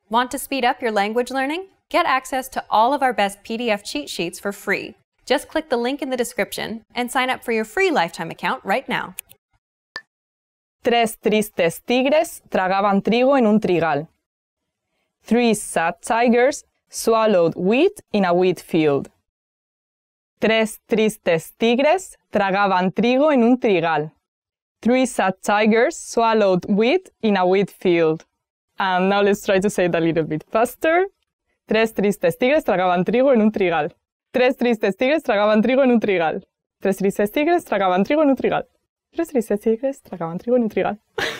Want to speed up your language learning? Get access to all of our best PDF cheat sheets for free. Just click the link in the description and sign up for your free lifetime account right now. Tres tristes tigres tragaban trigo en un trigal. Three sad tigers swallowed wheat in a wheat field. Tres tristes tigres tragaban trigo en un trigal. Three sad tigers swallowed wheat in a wheat field. And now let's try to say it a little bit faster. Tres tristes tigres tragaban trigo en un trigal. Tres tristes tigres tragaban trigo en un trigal. Tres tristes tigres tragaban trigo en un trigal. Tres tristes tigres tragaban trigo en un trigal.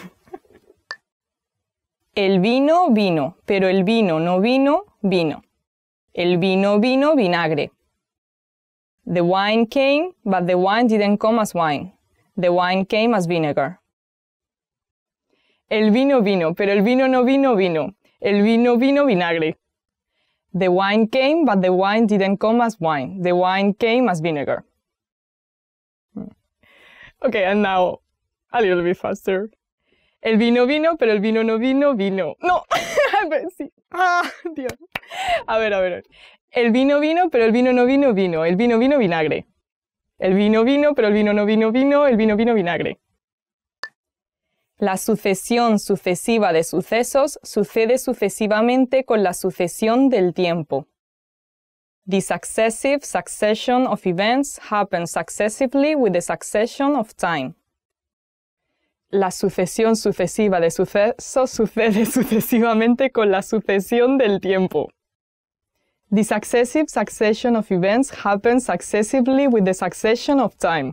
El vino vino, pero el vino no vino vino. El vino vino vinagre. The wine came, but the wine didn't come as wine. The wine came as vinegar. El vino vino, pero el vino no vino vino. El vino vino vinagre. The wine came, but the wine didn't come as wine. The wine came as vinegar. Okay, and now a little bit faster. El vino vino, pero el vino no vino vino. No, sí. Dios. A ver. El vino vino, pero el vino no vino vino. El vino vino vinagre. El vino vino, pero el vino no vino vino. El vino vino vinagre. La sucesión sucesiva de sucesos sucede sucesivamente con la sucesión del tiempo. The successive succession of events happens successively with the succession of time. La sucesión sucesiva de sucesos sucede sucesivamente con la sucesión del tiempo. The successive succession of events happens successively with the succession of time.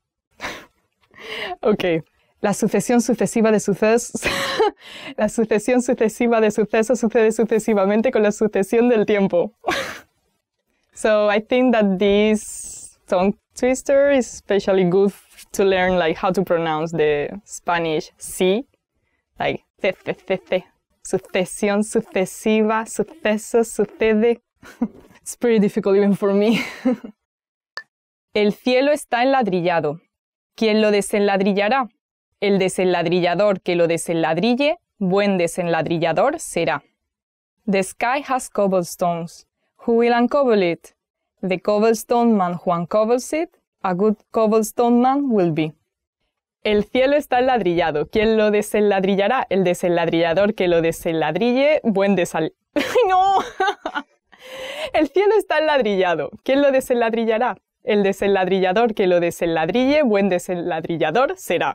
Okay. La sucesión sucesiva de sucesos la sucesión sucesiva de sucesos sucede sucesivamente con la sucesión del tiempo. So I think that this tongue twister is especially good to learn like how to pronounce the Spanish C, like C. Sucesión sucesiva, suceso sucede. It's pretty difficult even for me. El cielo está enladrillado. ¿Quién lo desenladrillará? El desenladrillador que lo desenladrille, buen desenladrillador será. The sky has cobblestones. Who will uncobble it? The cobblestone man who uncobbles it, a good cobblestone man will be. El cielo está enladrillado. ¿Quién lo desenladrillará? El desenladrillador que lo desenladrille, buen ¡Ay, no! El cielo está enladrillado. ¿Quién lo desenladrillará? El desenladrillador que lo desenladrille, buen desenladrillador será.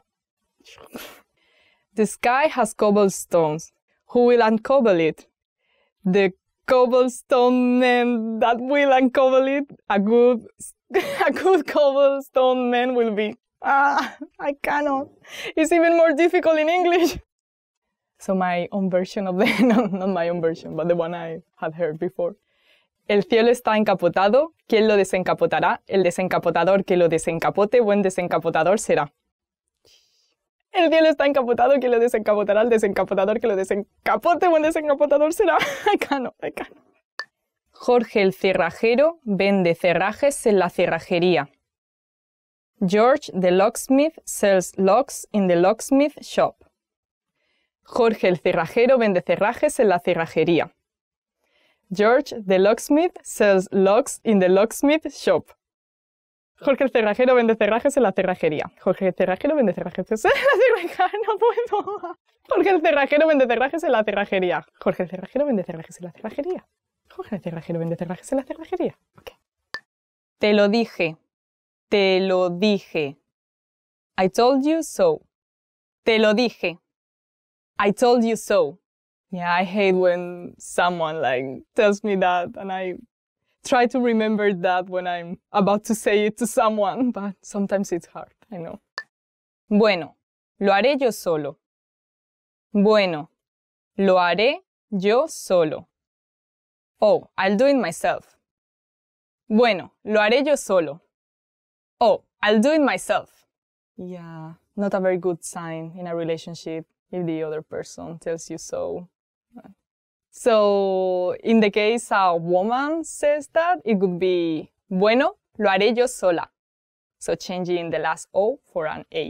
The sky has cobblestones. Who will uncobble it? The cobblestone man that will uncobble it, a good cobblestone man will be. I cannot. It's even more difficult in English. So my own version of the, no, not my own version, but the one I had heard before. El cielo está encapotado. ¿Quién lo desencapotará? El desencapotador que lo desencapote, buen desencapotador será. El cielo está encapotado, ¿quién lo desencapotará? El desencapotador que lo desencapote, buen desencapotador será. I cannot. Jorge el cerrajero vende cerrajes en la cerrajería. George the locksmith sells locks in the locksmith shop. Jorge el cerrajero vende cerrajes en la cerrajería. George the locksmith sells locks in the locksmith shop. Jorge el cerrajero vende cerrajes en la cerrajería. Jorge el cerrajero vende cerrajes en la cerrajería. No puedo. Jorge el cerrajero vende cerrajes en la cerrajería. Jorge el cerrajero vende cerrajes en la cerrajería. Jorge el cerrajero vende cerrajes en la cerrajería. Okay. Te lo dije. Te lo dije. I told you so. Te lo dije. I told you so. Yeah, I hate when someone like tells me that and I try to remember that when I'm about to say it to someone, but sometimes it's hard, I know. Bueno, lo haré yo solo. Bueno, lo haré yo solo. Oh, I'll do it myself. Bueno, lo haré yo solo. Oh, I'll do it myself. Yeah, not a very good sign in a relationship if the other person tells you so. So, in the case a woman says that, it would be, bueno, lo haré yo sola. So, changing the last O for an A.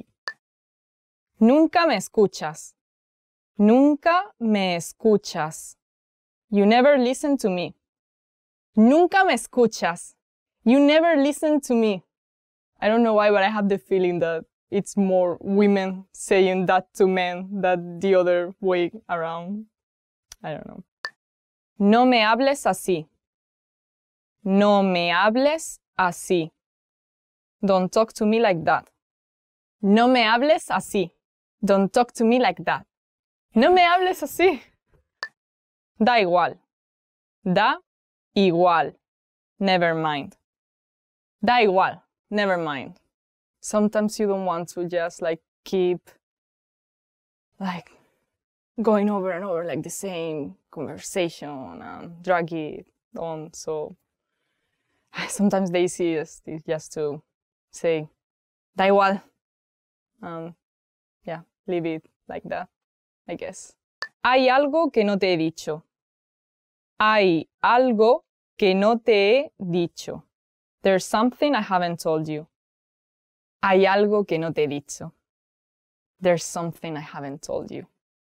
Nunca me escuchas. Nunca me escuchas. You never listen to me. Nunca me escuchas. You never listen to me. I don't know why, but I have the feeling that it's more women saying that to men than the other way around. I don't know. No me hables así. No me hables así. Don't talk to me like that. No me hables así. Don't talk to me like that. No me hables así. Da igual. Da igual. Never mind. Da igual. Never mind. Sometimes you don't want to just keep going over and over the same conversation and drag it on. So sometimes the easiest is just to say, da igual. Yeah, leave it like that, I guess. Hay algo que no te he dicho. Hay algo que no te he dicho. There's something I haven't told you. Hay algo que no te he dicho. There's something I haven't told you.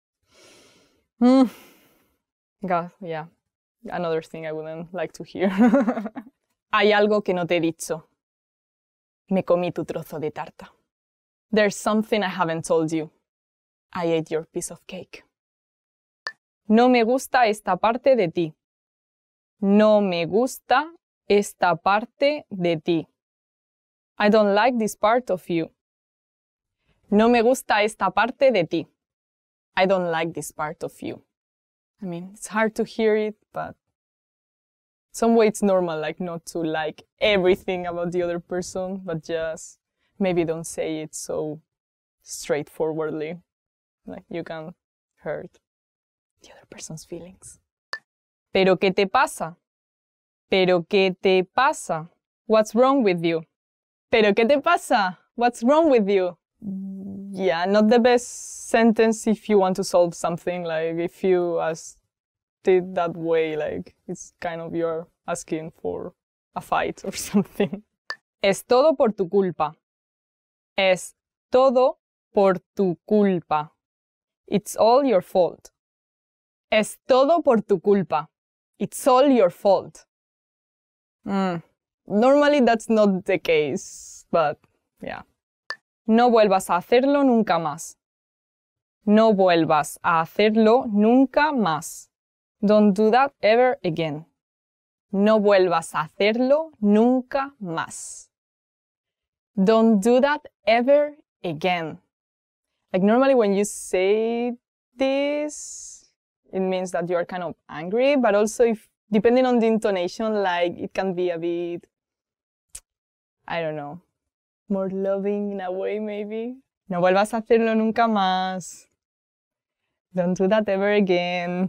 God, yeah. Another thing I wouldn't like to hear. Hay algo que no te he dicho. Me comí tu trozo de tarta. There's something I haven't told you. I ate your piece of cake. No me gusta esta parte de ti. No me gusta esta parte de ti. I don't like this part of you. No me gusta esta parte de ti. I don't like this part of you. I mean, it's hard to hear it, but some way it's normal, not to like everything about the other person, but just maybe don't say it so straightforwardly. You can hurt the other person's feelings. ¿Pero qué te pasa? ¿Pero qué te pasa? What's wrong with you? ¿Pero qué te pasa? What's wrong with you? Yeah, not the best sentence if you want to solve something. If you ask it that way, it's kind of you're asking for a fight or something. Es todo por tu culpa. Es todo por tu culpa. It's all your fault. Es todo por tu culpa. It's all your fault. Normally that's not the case, but yeah. No vuelvas a hacerlo nunca más. No vuelvas a hacerlo nunca más. Don't do that ever again. No vuelvas a hacerlo nunca más. Don't do that ever again. Normally when you say this, it means that you are kind of angry, but also depending on the intonation, it can be a bit, I don't know, more loving in a way maybe. No vuelvas a hacerlo nunca más. Don't do that ever again.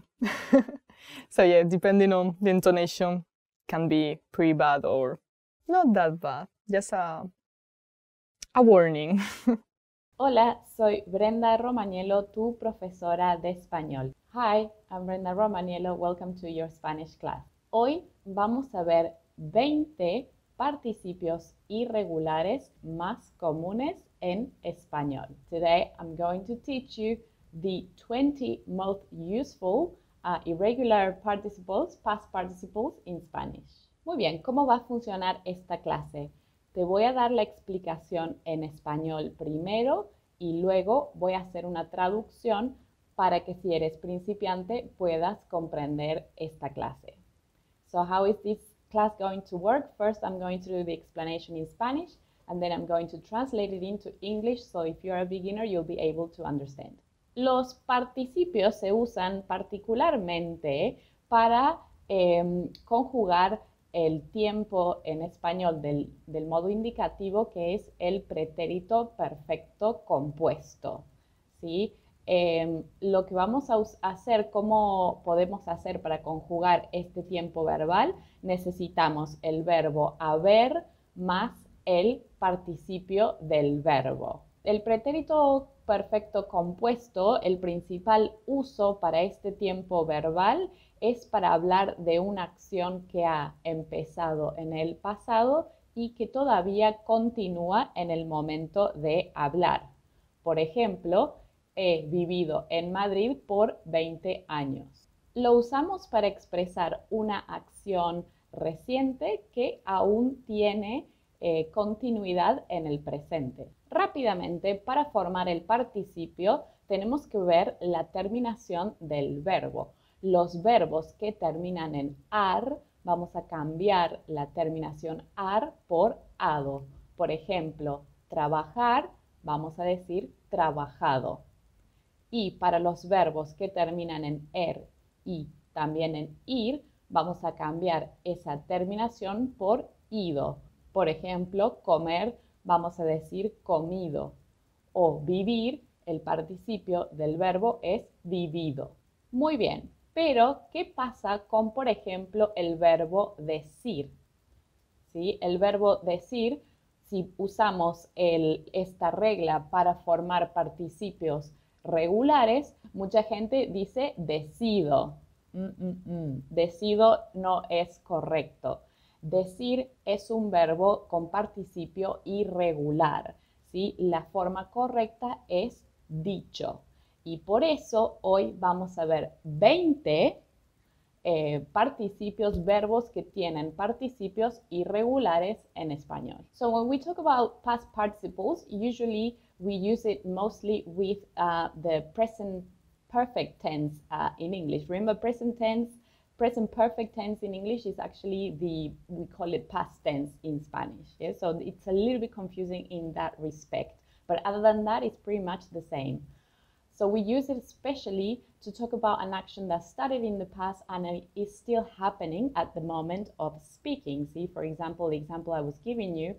So yeah, depending on the intonation, can be pretty bad or not that bad. Just a warning. Hola, soy Brenda Romaniello, tu profesora de español. Hi, I'm Brenda Romaniello. Welcome to your Spanish class. Hoy vamos a ver 20 participios irregulares más comunes en español. Today I'm going to teach you the 20 most useful irregular participles, past participles in Spanish. Muy bien, ¿cómo va a funcionar esta clase? Te voy a dar la explicación en español primero y luego voy a hacer una traducción para que si eres principiante puedas comprender esta clase. So how is this class going to work? First, I'm going to do the explanation in Spanish and then I'm going to translate it into English, so if you're a beginner, you'll be able to understand. Los participios se usan particularmente para conjugar el tiempo en español del modo indicativo, que es el pretérito perfecto compuesto, ¿sí? Lo que vamos a hacer, ¿cómo podemos hacer para conjugar este tiempo verbal? Necesitamos el verbo haber más el participio del verbo. El pretérito perfecto compuesto, el principal uso para este tiempo verbal es para hablar de una acción que ha empezado en el pasado y que todavía continúa en el momento de hablar. Por ejemplo, he vivido en Madrid por 20 años. Lo usamos para expresar una acción reciente que aún tiene continuidad en el presente. Rápidamente, para formar el participio, tenemos que ver la terminación del verbo. Los verbos que terminan en ar, vamos a cambiar la terminación ar por ado. Por ejemplo, trabajar, vamos a decir trabajado. Y para los verbos que terminan en y también en ir, vamos a cambiar esa terminación por ido. Por ejemplo, comer, vamos a decir comido. O vivir, el participio del verbo es vivido. Muy bien, pero ¿qué pasa con, por ejemplo, el verbo decir? ¿Sí? El verbo decir, si usamos esta regla para formar participios regulares, mucha gente dice decido. Decido no es correcto. Decir es un verbo con participio irregular, ¿sí? La forma correcta es dicho. Y por eso hoy vamos a ver 20 participios, verbos que tienen participios irregulares en español. So when we talk about past participles, usually we use it mostly with the present perfect tense in English. Remember, present perfect tense in English is actually we call it past tense in Spanish. Yeah? So it's a little bit confusing in that respect. But other than that, it's pretty much the same. So we use it especially to talk about an action that started in the past and is still happening at the moment of speaking. See, for example, the example I was giving you,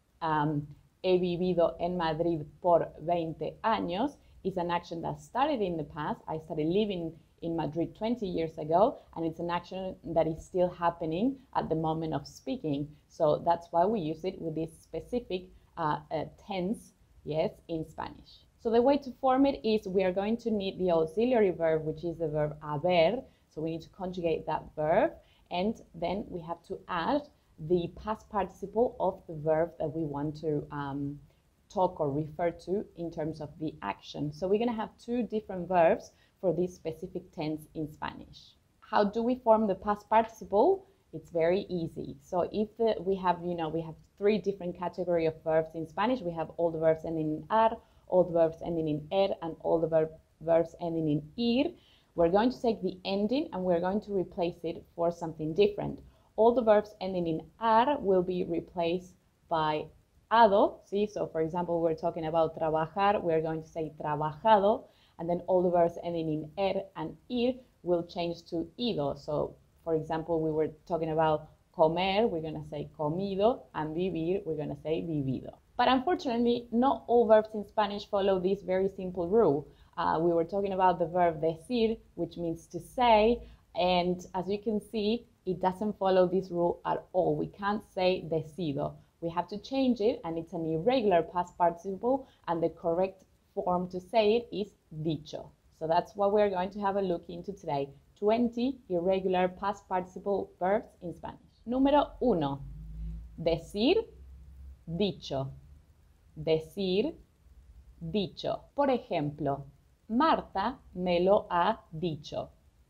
he vivido en Madrid por 20 años, is an action that started in the past. I started living in Madrid 20 years ago, and it's an action that is still happening at the moment of speaking. So that's why we use it with this specific tense, yes, in Spanish. So the way to form it is we are going to need the auxiliary verb, which is the verb haber. So we need to conjugate that verb, and then we have to add the past participle of the verb that we want to talk or refer to in terms of the action. So we're going to have two different verbs for this specific tense in Spanish. How do we form the past participle? It's very easy. So if we have three different categories of verbs in Spanish. We have all the verbs ending in ar, all the verbs ending in and all the verbs ending in ir. We're going to take the ending and we're going to replace it for something different. All the verbs ending in ar will be replaced by ado. See, so for example, we're talking about trabajar, we're going to say trabajado, and then all the verbs ending in and ir will change to ido. So for example, we were talking about comer, we're going to say comido, and vivir, we're going to say vivido. But unfortunately, not all verbs in Spanish follow this very simple rule. We were talking about the verb decir, which means to say, and as you can see, it doesn't follow this rule at all. We can't say decido. We have to change it, and it's an irregular past participle, and the correct form to say it is dicho. So that's what we're going to have a look into today. 20 irregular past participle verbs in Spanish. Número 1. Decir, dicho. Decir, dicho. Por ejemplo, Marta me lo ha dicho.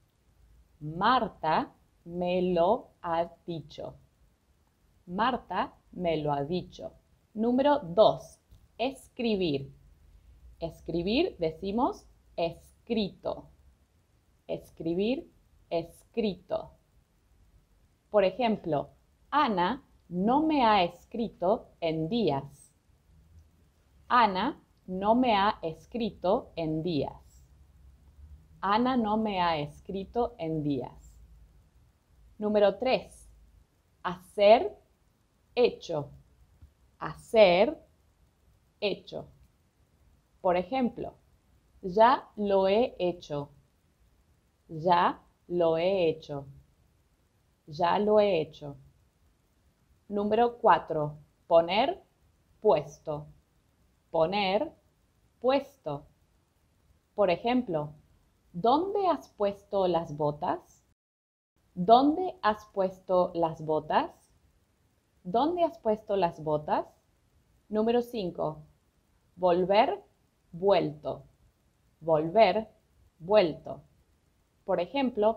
Marta me lo ha dicho. Marta me lo ha dicho. Número 2. Escribir. Escribir, decimos escrito. Escribir, escrito. Por ejemplo, Ana no me ha escrito en días. Ana no me ha escrito en días. Ana no me ha escrito en días. Número 3. Hacer, hecho. Hacer, hecho. Por ejemplo, ya lo he hecho. Ya lo he hecho. Ya lo he hecho. Número 4. Poner, puesto. Poner, puesto. Por ejemplo, ¿dónde has puesto las botas? ¿Dónde has puesto las botas? ¿Dónde has puesto las botas? Número 5. Volver, vuelto. Volver, vuelto. Por ejemplo,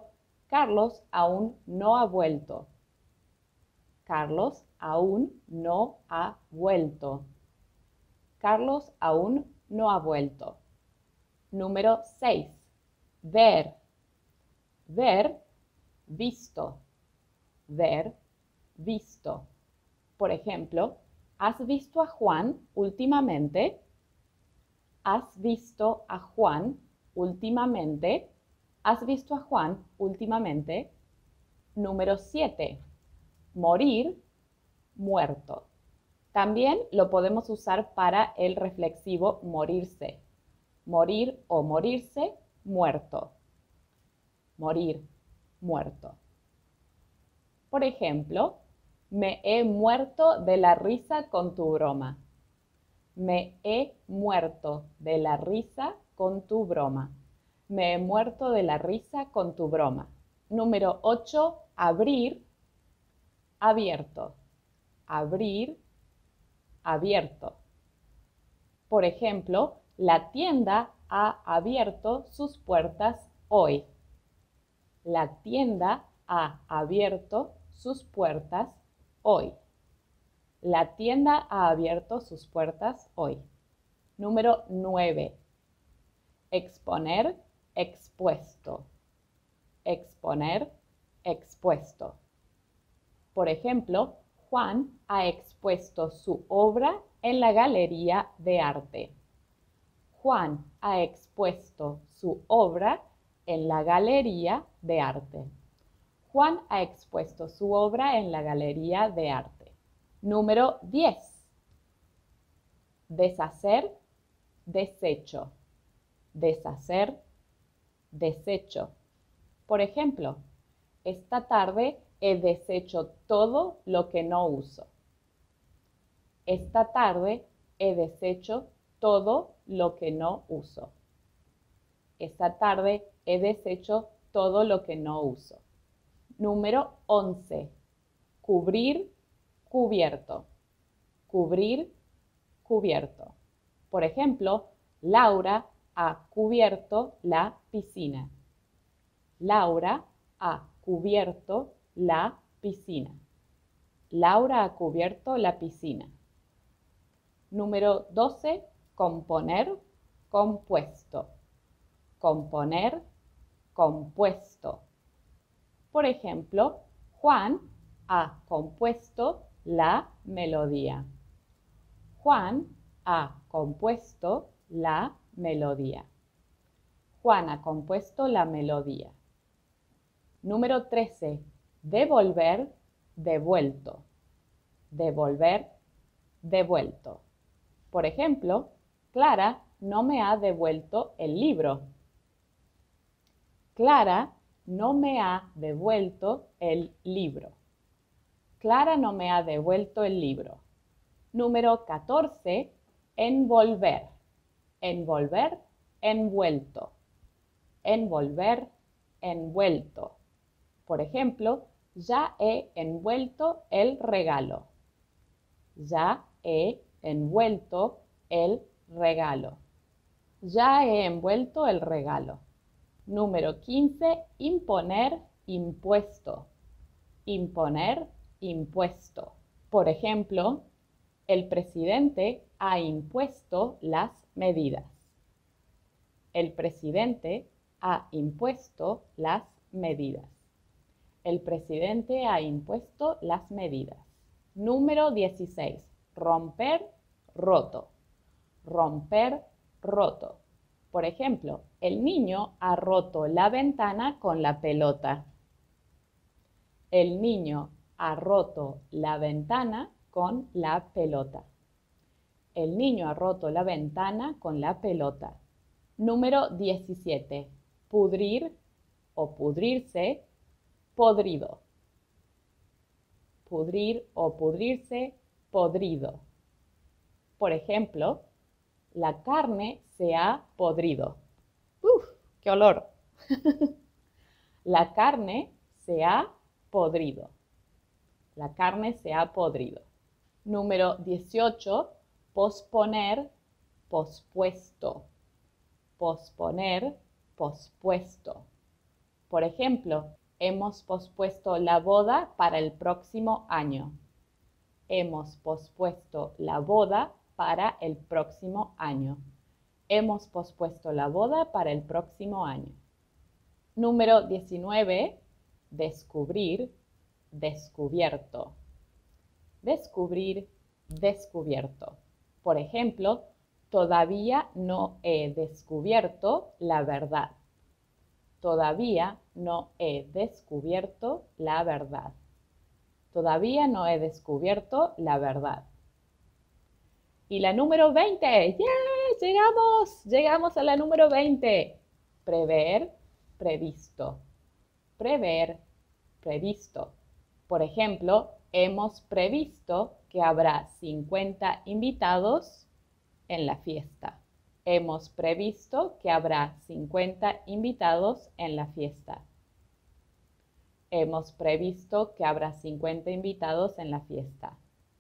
Carlos aún no ha vuelto. Carlos aún no ha vuelto. Carlos aún no ha vuelto. Número 6. Ver. Ver, visto. Ver, visto. Por ejemplo, ¿has visto a Juan últimamente? ¿Has visto a Juan últimamente? ¿Has visto a Juan últimamente? Número 7. Morir, muerto. También lo podemos usar para el reflexivo morirse. Morir o morirse, muerto. Morir, muerto. Por ejemplo, me he muerto de la risa con tu broma. Me he muerto de la risa con tu broma. Me he muerto de la risa con tu broma. Número 8, abrir, abierto. Abrir, abierto. Por ejemplo, la tienda ha abierto sus puertas hoy. La tienda ha abierto sus puertas hoy. La tienda ha abierto sus puertas hoy. Número 9. Exponer, expuesto. Exponer, expuesto. Por ejemplo, Juan ha expuesto su obra en la galería de arte. Juan ha expuesto su obra en la galería de arte. Juan ha expuesto su obra en la galería de arte. Número 10. Deshacer, desecho. Deshacer, desecho. Por ejemplo, esta tarde he deshecho todo lo que no uso. Esta tarde he deshecho todo lo que no uso. Esta tarde he deshecho todo lo que no uso. Número 11. Cubrir, cubierto. Cubrir, cubierto. Por ejemplo, Laura ha cubierto la piscina. Laura ha cubierto la piscina. Laura ha cubierto la piscina. Número 12. Componer, compuesto. Componer, compuesto. Por ejemplo, Juan ha compuesto la melodía. Juan ha compuesto la melodía. Juan ha compuesto la melodía. Número 13. Devolver, devuelto. Devolver, devuelto. Por ejemplo, Clara no me ha devuelto el libro. Clara no me ha devuelto el libro. Clara no me ha devuelto el libro. Número 14. Envolver. Envolver, envuelto. Envolver, envuelto. Por ejemplo, ya he envuelto el regalo. Ya he envuelto el regalo. Ya he envuelto el regalo. Número 15. Imponer, impuesto. Imponer, impuesto. Por ejemplo, el presidente ha impuesto las medidas. El presidente ha impuesto las medidas. El presidente ha impuesto las medidas. Número 16. Romper, roto. Romper, roto. Por ejemplo, el niño ha roto la ventana con la pelota. El niño ha roto la ventana con la pelota. El niño ha roto la ventana con la pelota. Número 17. Pudrir o pudrirse, podrido. Pudrir o pudrirse, podrido. Por ejemplo, la carne se ha podrido. ¡Uf! ¡Qué olor! La carne se ha podrido. La carne se ha podrido. Número 18. Posponer, pospuesto. Posponer, pospuesto. Por ejemplo, Hemos pospuesto la boda para el próximo año. Hemos pospuesto la boda para el próximo año. Hemos pospuesto la boda para el próximo año. Número 19. Descubrir, descubierto. Descubrir, descubierto. Por ejemplo, todavía no he descubierto la verdad. Todavía no he descubierto la verdad. Todavía no he descubierto la verdad. Y la número 20. ¡Yeah! Llegamos a la número 20. Prever, previsto. Prever, previsto. Por ejemplo, hemos previsto que habrá 50 invitados en la fiesta. Hemos previsto que habrá 50 invitados en la fiesta. Hemos previsto que habrá 50 invitados en la fiesta.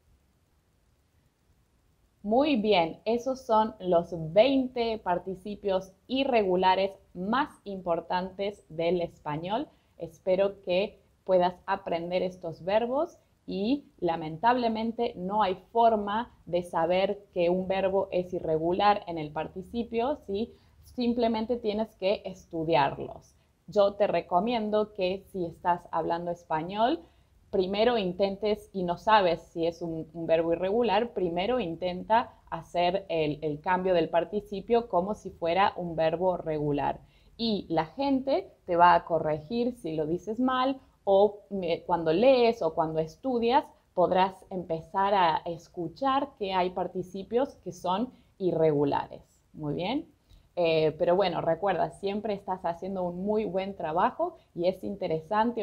Muy bien, esos son los 20 participios irregulares más importantes del español. Espero que puedas aprender estos verbos y lamentablemente no hay forma de saber que un verbo es irregular en el participio, ¿sí? Simplemente tienes que estudiarlos. Yo te recomiendo que si estás hablando español, primero intentes, y no sabes si es un verbo irregular, primero intenta hacer el cambio del participio como si fuera un verbo regular. Y la gente te va a corregir si lo dices mal, o cuando lees o cuando estudias podrás empezar a escuchar que hay participios que son irregulares. Muy bien. Pero bueno, recuerda, siempre estás haciendo un muy buen trabajo y es interesante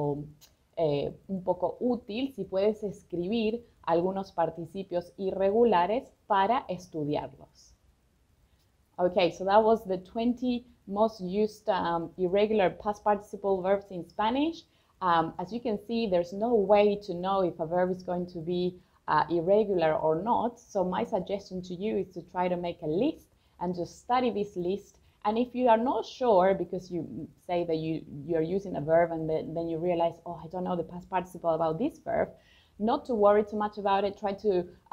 un poco útil si puedes escribir algunos participios irregulares para estudiarlos. Okay, so that was the 20 most used irregular past participle verbs in Spanish. As you can see, there's no way to know if a verb is going to be irregular or not. So my suggestion to you is to try to make a list and just study this list. And if you are not sure, because you say that you're using a verb and then you realize, oh, I don't know the past participle about this verb, not to worry too much about it. Try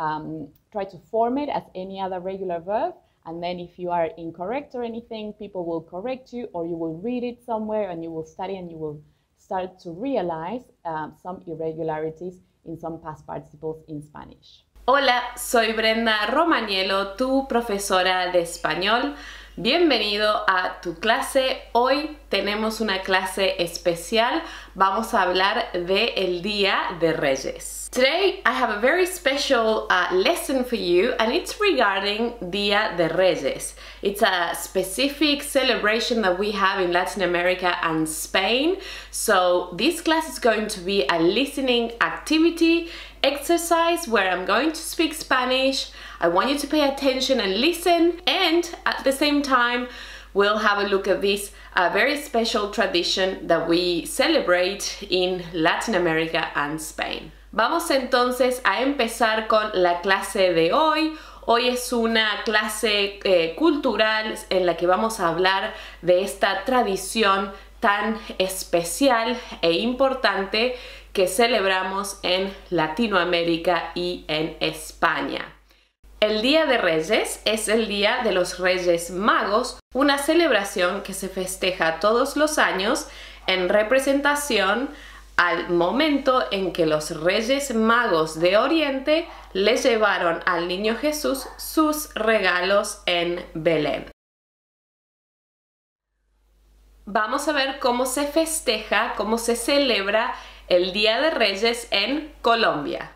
to form it as any other regular verb. And then if you are incorrect or anything, people will correct you, or you will read it somewhere and you will study and you will start to realize some irregularities in some past participles in Spanish. Hola, soy Brenda Romaniello, tu profesora de español. Bienvenido a tu clase. Hoy tenemos una clase especial. Vamos a hablar del Día de Reyes. Today I have a very special lesson for you, and it's regarding Día de Reyes. It's a specific celebration that we have in Latin America and Spain. So this class is going to be a listening activity exercise where I'm going to speak Spanish. I want you to pay attention and listen, and at the same time we'll have a look at this very special tradition that we celebrate in Latin America and Spain. Vamos entonces a empezar con la clase de hoy. Hoy es una clase cultural en la que vamos a hablar de esta tradición tan especial e importante que celebramos en Latinoamérica y en España. El Día de Reyes es el Día de los Reyes Magos, una celebración que se festeja todos los años en representación al momento en que los Reyes Magos de Oriente le llevaron al Niño Jesús sus regalos en Belén. Vamos a ver cómo se festeja, cómo se celebra el Día de Reyes en Colombia.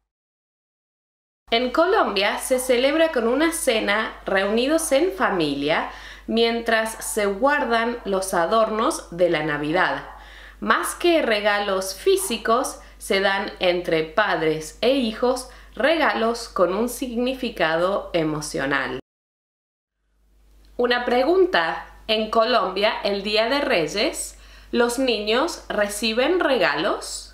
En Colombia se celebra con una cena reunidos en familia mientras se guardan los adornos de la Navidad. Más que regalos físicos, se dan entre padres e hijos regalos con un significado emocional. Una pregunta: en Colombia, el Día de Reyes, ¿los niños reciben regalos?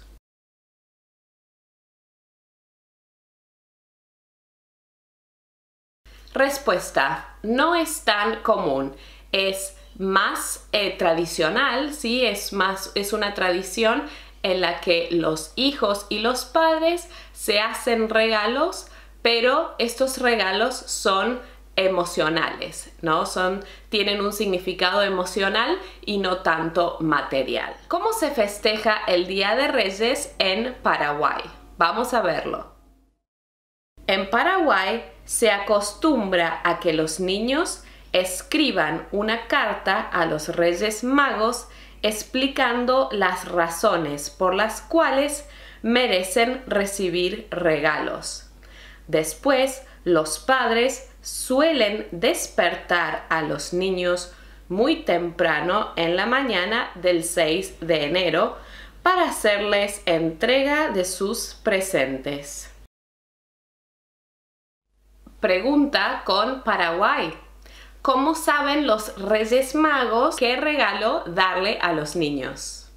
Respuesta: no es tan común. Es más tradicional, ¿sí? Es una tradición en la que los hijos y los padres se hacen regalos, pero estos regalos son emocionales, ¿no? Tienen un significado emocional y no tanto material. ¿Cómo se festeja el Día de Reyes en Paraguay? Vamos a verlo. En Paraguay se acostumbra a que los niños escriban una carta a los Reyes Magos explicando las razones por las cuales merecen recibir regalos. Después, los padres suelen despertar a los niños muy temprano en la mañana del 6 de enero para hacerles entrega de sus presentes. Pregunta con Paraguay. ¿Cómo saben los Reyes Magos qué regalo darle a los niños?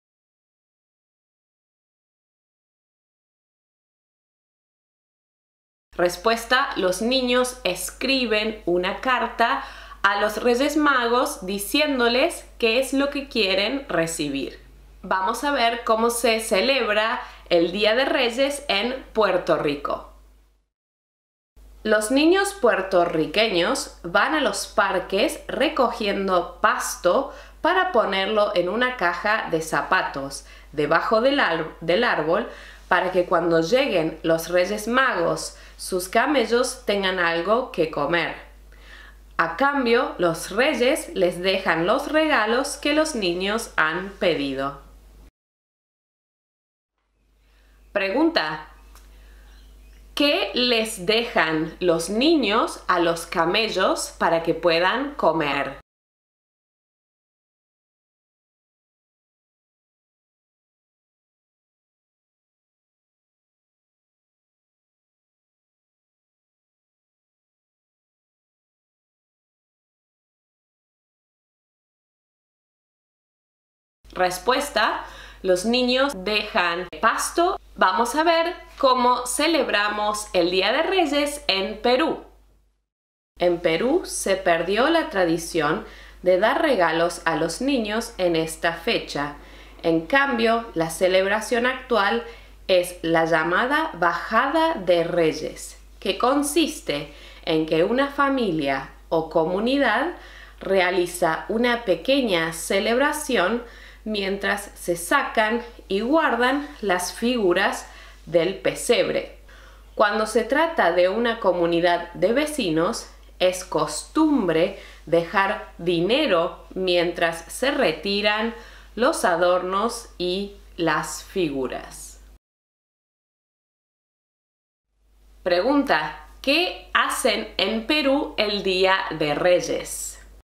Respuesta: los niños escriben una carta a los Reyes Magos diciéndoles qué es lo que quieren recibir. Vamos a ver cómo se celebra el Día de Reyes en Puerto Rico. Los niños puertorriqueños van a los parques recogiendo pasto para ponerlo en una caja de zapatos debajo del árbol para que cuando lleguen los Reyes Magos, sus camellos tengan algo que comer. A cambio, los reyes les dejan los regalos que los niños han pedido. Pregunta: ¿qué les dejan los niños a los camellos para que puedan comer? Respuesta: los niños dejan pasto. Vamos a ver cómo celebramos el Día de Reyes en Perú. En Perú se perdió la tradición de dar regalos a los niños en esta fecha. En cambio, la celebración actual es la llamada Bajada de Reyes, que consiste en que una familia o comunidad realiza una pequeña celebración mientras se sacan y guardan las figuras del pesebre. Cuando se trata de una comunidad de vecinos, es costumbre dejar dinero mientras se retiran los adornos y las figuras. Pregunta: ¿qué hacen en Perú el Día de Reyes?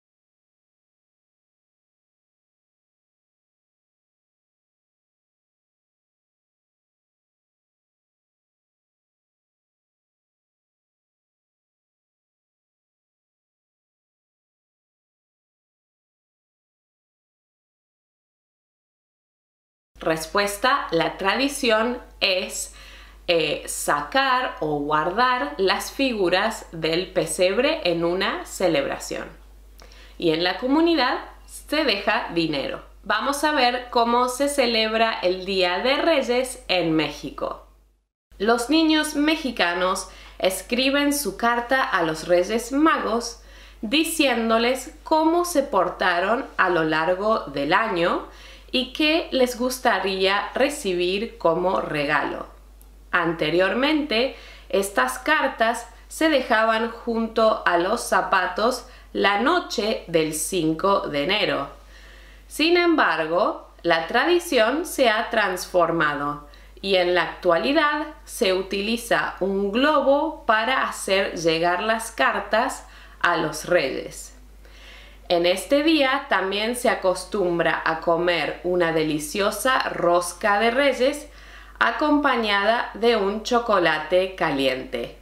Respuesta: la tradición es sacar o guardar las figuras del pesebre en una celebración. Y en la comunidad se deja dinero. Vamos a ver cómo se celebra el Día de Reyes en México. Los niños mexicanos escriben su carta a los Reyes Magos diciéndoles cómo se portaron a lo largo del año y qué les gustaría recibir como regalo. Anteriormente, estas cartas se dejaban junto a los zapatos la noche del 5 de enero. Sin embargo, la tradición se ha transformado y en la actualidad se utiliza un globo para hacer llegar las cartas a los reyes. En este día también se acostumbra a comer una deliciosa rosca de reyes acompañada de un chocolate caliente.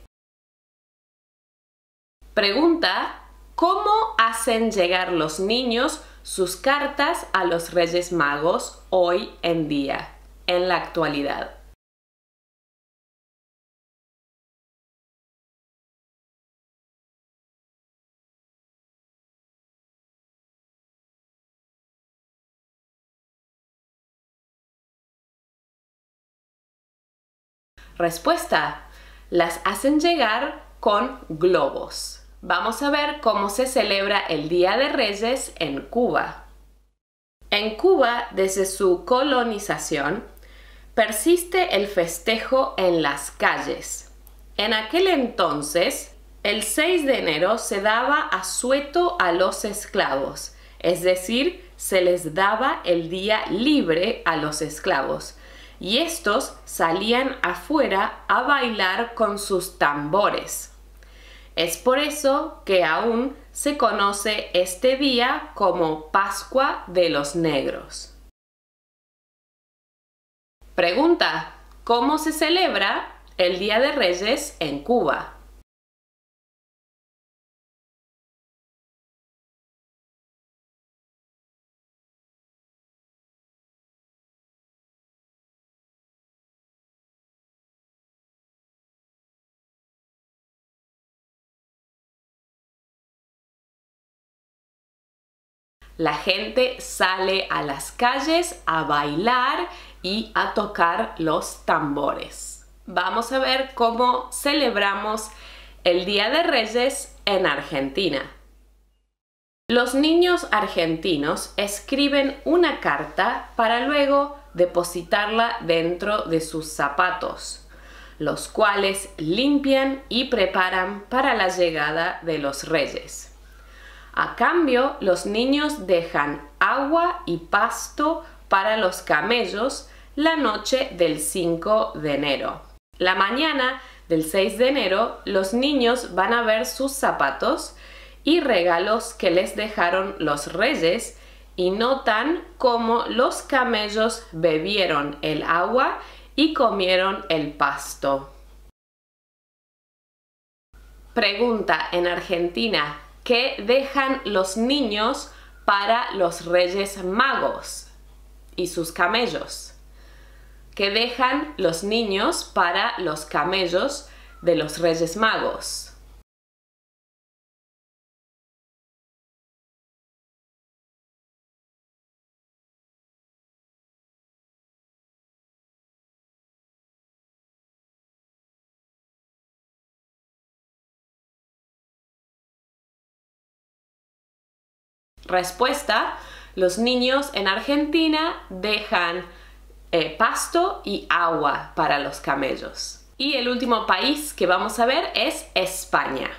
Pregunta: ¿cómo hacen llegar los niños sus cartas a los Reyes Magos hoy en día, en la actualidad? Respuesta: las hacen llegar con globos. Vamos a ver cómo se celebra el Día de Reyes en Cuba. En Cuba, desde su colonización, persiste el festejo en las calles. En aquel entonces, el 6 de enero se daba asueto a los esclavos, es decir, se les daba el día libre a los esclavos, y estos salían afuera a bailar con sus tambores. Es por eso que aún se conoce este día como Pascua de los Negros. Pregunta: ¿cómo se celebra el Día de Reyes en Cuba? La gente sale a las calles a bailar y a tocar los tambores. Vamos a ver cómo celebramos el Día de Reyes en Argentina. Los niños argentinos escriben una carta para luego depositarla dentro de sus zapatos, los cuales limpian y preparan para la llegada de los reyes. A cambio, los niños dejan agua y pasto para los camellos la noche del 5 de enero. La mañana del 6 de enero, los niños van a ver sus zapatos y regalos que les dejaron los reyes y notan cómo los camellos bebieron el agua y comieron el pasto. Pregunta: en Argentina, ¿qué dejan los niños para los Reyes Magos y sus camellos? ¿Qué dejan los niños para los camellos de los Reyes Magos? Respuesta: los niños en Argentina dejan pasto y agua para los camellos. Y el último país que vamos a ver es España.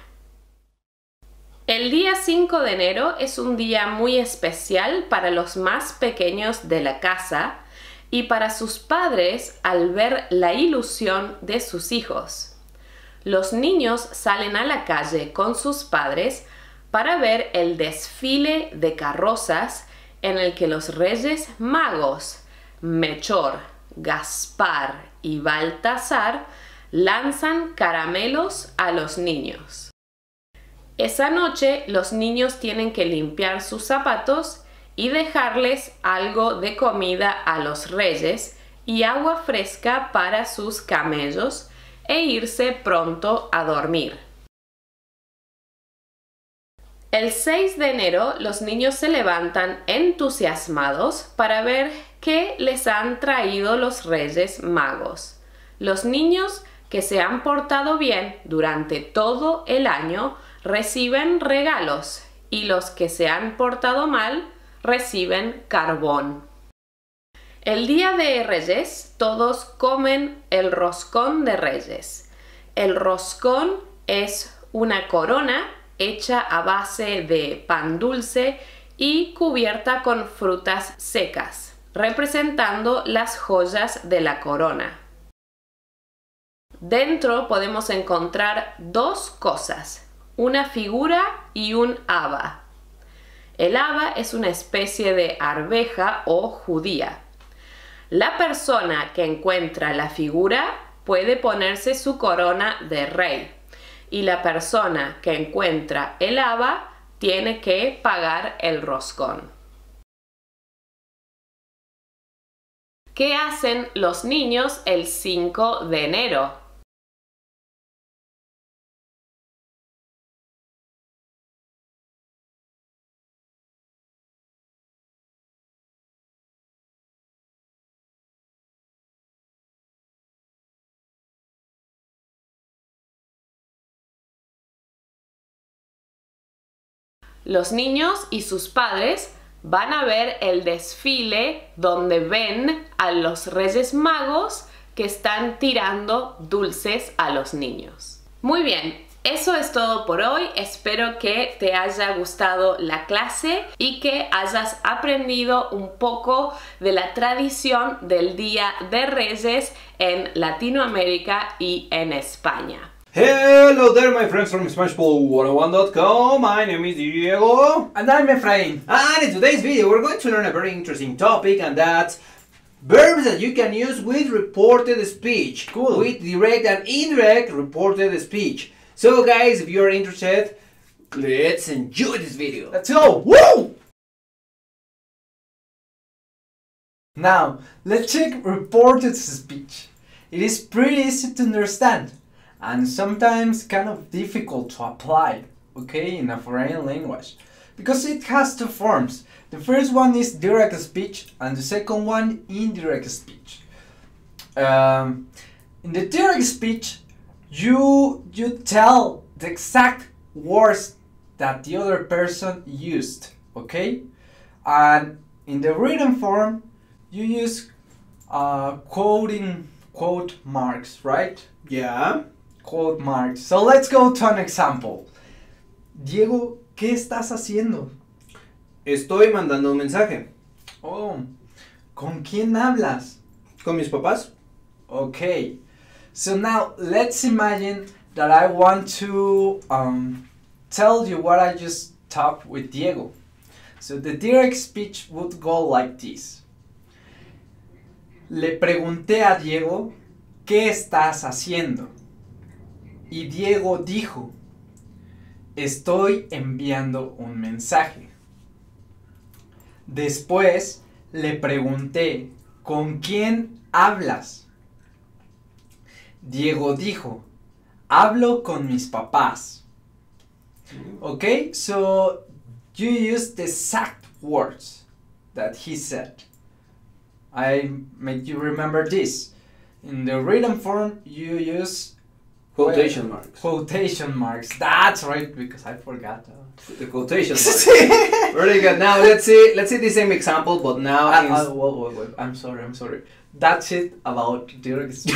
El día 5 de enero es un día muy especial para los más pequeños de la casa y para sus padres al ver la ilusión de sus hijos. Los niños salen a la calle con sus padres para ver el desfile de carrozas en el que los Reyes Magos, Melchor, Gaspar y Baltasar, lanzan caramelos a los niños. Esa noche los niños tienen que limpiar sus zapatos y dejarles algo de comida a los reyes y agua fresca para sus camellos e irse pronto a dormir. El 6 de enero los niños se levantan entusiasmados para ver qué les han traído los Reyes Magos. Los niños que se han portado bien durante todo el año reciben regalos y los que se han portado mal reciben carbón. El día de Reyes todos comen el roscón de Reyes. El roscón es una corona hecha a base de pan dulce y cubierta con frutas secas, representando las joyas de la corona. Dentro podemos encontrar dos cosas: una figura y un haba. El haba es una especie de arveja o judía. La persona que encuentra la figura puede ponerse su corona de rey y la persona que encuentra el haba tiene que pagar el roscón. ¿Qué hacen los niños el 5 de enero? Los niños y sus padres van a ver el desfile donde ven a los Reyes Magos que están tirando dulces a los niños. Muy bien, eso es todo por hoy. Espero que te haya gustado la clase y que hayas aprendido un poco de la tradición del Día de Reyes en Latinoamérica y en España. Hello there, my friends from SpanishPool101.com. My name is Diego. And I'm Efrain. And in today's video, we're going to learn a very interesting topic, and that's verbs that you can use with reported speech. Cool. With direct and indirect reported speech. So guys, if you're interested, let's enjoy this video. Let's go! Woo! Now, let's check reported speech. It is pretty easy to understand and sometimes kind of difficult to apply, okay, in a foreign language, because it has two forms. The first one is direct speech and the second one indirect speech. In the direct speech, you tell the exact words that the other person used, okay? And in the written form, you use quote marks, right? Yeah. Quote marks. So let's go to an example. Diego, ¿qué estás haciendo? Estoy mandando un mensaje. Oh, ¿con quién hablas? ¿Con mis papás? Okay. So now let's imagine that I want to tell you what I just talked with Diego. So the direct speech would go like this. Le pregunté a Diego, ¿qué estás haciendo? Y Diego dijo, estoy enviando un mensaje. Después le pregunté, ¿con quién hablas? Diego dijo, hablo con mis papás. Okay, so you use the exact words that he said. I make you remember this. In the written form, you use Quotation marks. Quotation marks. That's right, because I forgot. The quotation marks. Very good. Now let's see the same example, but now wait. I'm sorry. That's it about direct speech.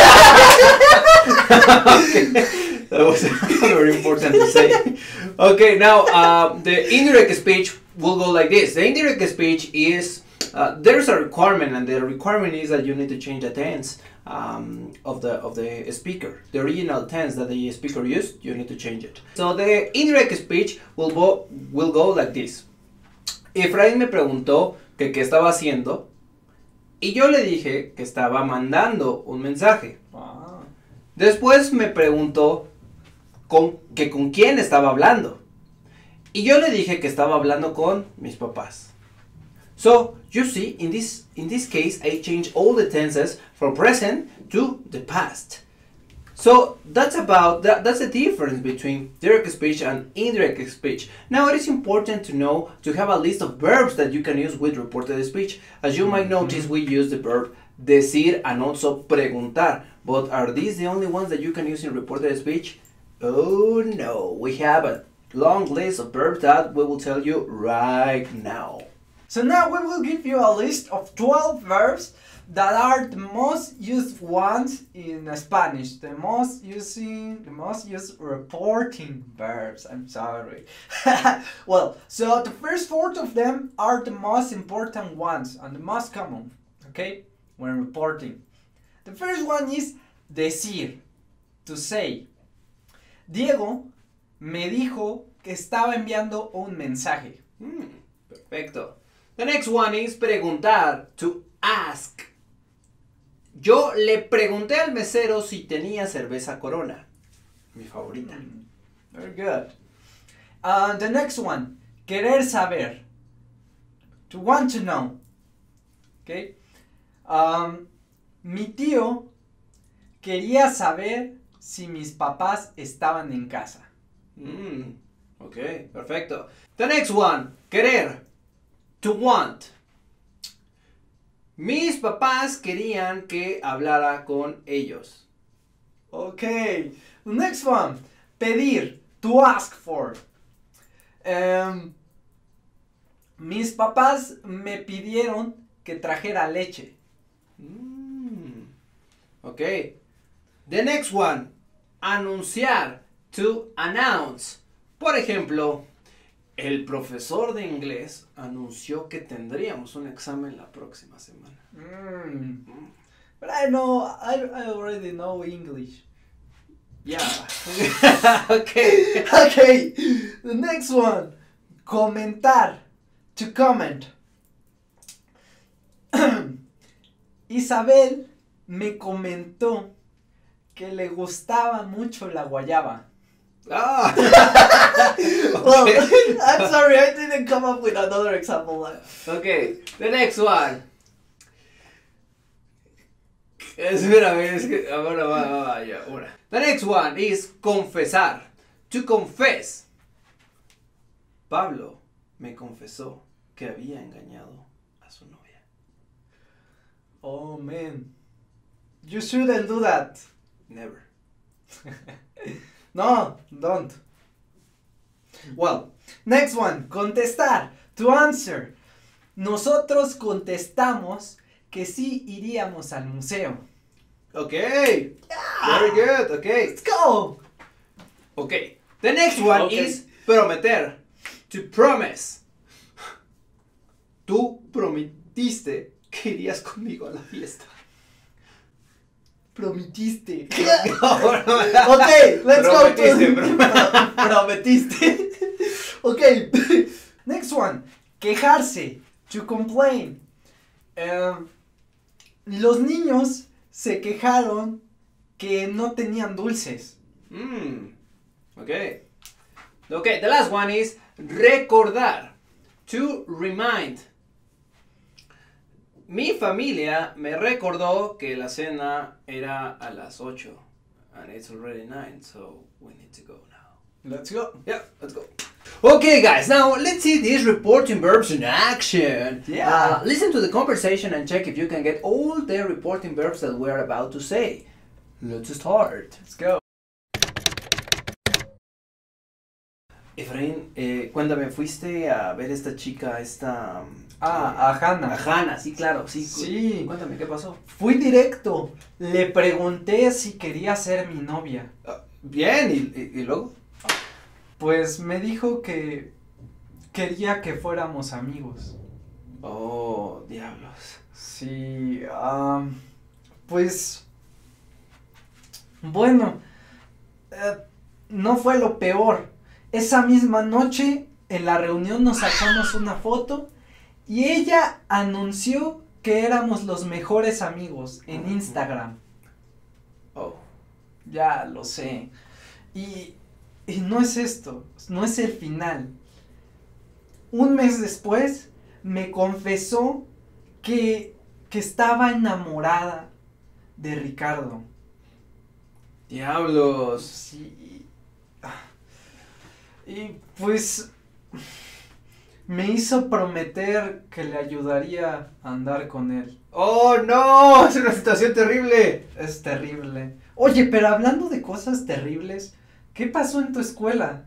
Okay. That was very important to say. Okay, now the indirect speech will go like this. The indirect speech is there's a requirement, and the requirement is that you need to change the tense of the speaker. The original tense that the speaker used, you need to change it. So the indirect speech will go like this. Efraín me preguntó que qué estaba haciendo y yo le dije que estaba mandando un mensaje. Wow. Después me preguntó con quién estaba hablando y yo le dije que estaba hablando con mis papás. So you see, in this case, I change all the tenses from present to the past. So that's the difference between direct speech and indirect speech. Now it is important to have a list of verbs that you can use with reported speech. As you might notice, we use the verb decir and also preguntar. But are these the only ones that you can use in reported speech? Oh no, we have a long list of verbs that we will tell you right now. So now we will give you a list of 12 verbs that are the most used ones in Spanish. The most used reporting verbs. I'm sorry. Well, so the first 4 of them are the most important ones and the most common, okay, when reporting. The first one is decir, to say. Diego me dijo que estaba enviando un mensaje. Perfecto. The next one is preguntar, to ask. Yo le pregunté al mesero si tenía cerveza Corona, mi favorita. Very good. The next one, querer saber, to want to know. Okay. Mi tío quería saber si mis papás estaban en casa. Okay, perfecto. The next one, querer, to want. Mis papás querían que hablara con ellos. Okay, the next one, pedir, to ask for. Mis papás me pidieron que trajera leche. Okay. The next one. Anunciar. To announce. Por ejemplo, el profesor de inglés anunció que tendríamos un examen la próxima semana. But I already know English. Yeah. Okay. Okay. The next one. Comentar. To comment. Isabel me comentó que le gustaba mucho la guayaba. Ah. Well, I'm sorry, I didn't come up with another example. Okay, the next one. Espérame, es que ahora va, ya, una. The next one is confesar. To confess. Pablo me confesó que había engañado a su novia. Oh man, you shouldn't do that. Never. No, don't. Well, next one, contestar, to answer. Nosotros contestamos que sí iríamos al museo. Okay. Very good. Okay. Let's go. Okay. The next one Okay. is prometer. To promise. Tú prometiste que irías conmigo a la fiesta. Prometiste. No. Okay, let's Prometiste, go to... Prometiste. Okay, next one. Quejarse. To complain. Los niños se quejaron que no tenían dulces. Okay. Okay, the last one is recordar. To remind. Mi familia me recordó que la cena era a las 8 and it's already 9, so we need to go now. Let's go. Yeah, let's go. Okay, guys, now let's see these reporting verbs in action. Yeah. Listen to the conversation and check if you can get all the reporting verbs that we're about to say. Let's start. Let's go. Efraín, cuéntame, ¿fuiste a ver esta chica, esta... a Hannah. A Hannah, sí, claro, sí. Sí. Cuéntame, ¿qué pasó? Fui directo. Le pregunté si quería ser mi novia. Bien, ¿y luego? Pues me dijo que quería que fuéramos amigos. Oh, diablos. Sí, pues... Bueno, no fue lo peor. Esa misma noche, en la reunión nos sacamos una foto y ella anunció que éramos los mejores amigos en Instagram. Oh. Ya lo sé. Y no es esto, no es el final. Un mes después me confesó que estaba enamorada de Ricardo. Diablos. Sí. Y pues me hizo prometer que le ayudaría a andar con él. Oh, no, es una situación terrible. Es terrible. Oye, pero hablando de cosas terribles, ¿qué pasó en tu escuela?